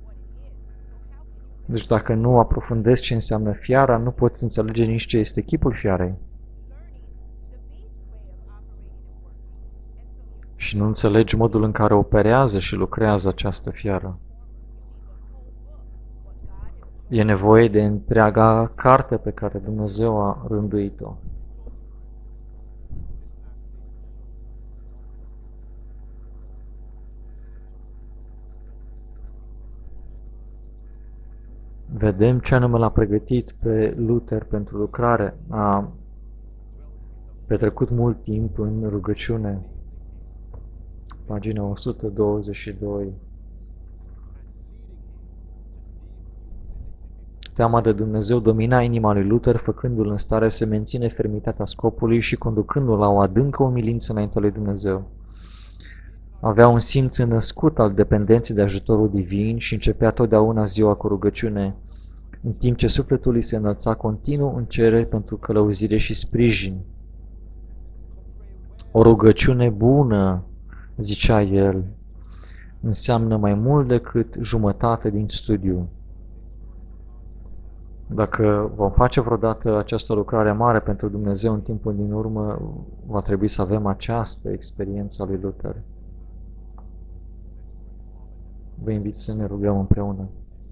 Deci dacă nu aprofundezi ce înseamnă fiara, nu poți înțelege nici ce este chipul fiarei. Și nu înțelegi modul în care operează și lucrează această fiară. E nevoie de întreaga carte pe care Dumnezeu a rânduit-o. Vedem ce anume l-a pregătit pe Luther pentru lucrare. A petrecut mult timp în rugăciune. Pagina 122. Teama de Dumnezeu domina inima lui Luther, făcându-l în stare să menține fermitatea scopului și conducându-l la o adâncă umilință înaintea lui Dumnezeu. Avea un simț născut al dependenței de ajutorul divin și începea totdeauna ziua cu rugăciune, în timp ce sufletul îi se înălța continuu în cereri pentru călăuzire și sprijin. O rugăciune bună, zicea el, înseamnă mai mult decât jumătate din studiu. Dacă vom face vreodată această lucrare mare pentru Dumnezeu în timpul din urmă, va trebui să avem această experiență a lui Luther. Vă invit să ne rugăm împreună.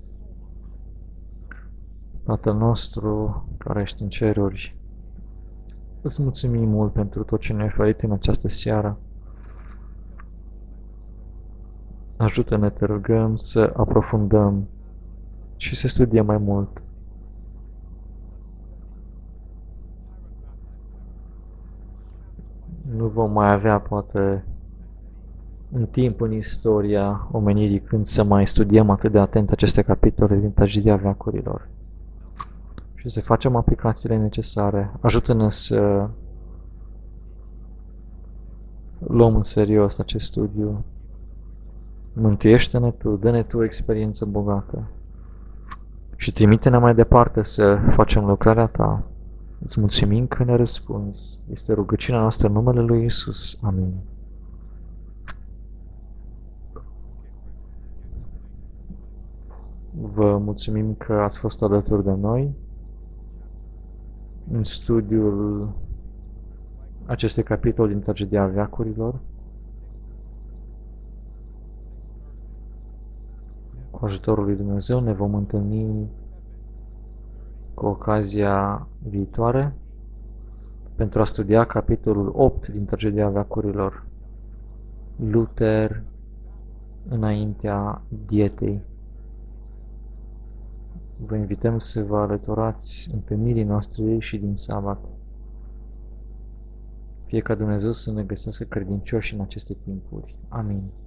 Tatăl nostru, care ești în ceruri, îți mulțumim mult pentru tot ce ne-ai oferit în această seară. Ajută-ne, te rugăm, să aprofundăm și să studiem mai mult. Nu vom mai avea, poate, un timp în istoria omenirii când să mai studiem atât de atent aceste capitole din Tragedia Veacurilor și să facem aplicațiile necesare. Ajută-ne să luăm în serios acest studiu. Mântuiește-ne Tu, dă-ne Tu o experiență bogată și trimite-ne mai departe să facem lucrarea Ta. Îți mulțumim că ne răspunzi. Este rugăciunea noastră în numele Lui Iisus. Amin. Vă mulțumim că ați fost alături de noi în studiul acestui capitol din Tragedia Veacurilor. Cu ajutorul lui Dumnezeu ne vom întâlni cu ocazia viitoare pentru a studia capitolul 8 din Tragedia Veacurilor, Luther înaintea dietei. Vă invităm să vă alăturați întâlnirii noastre și din sabat. Fie ca Dumnezeu să ne găsească credincioși în aceste timpuri. Amin.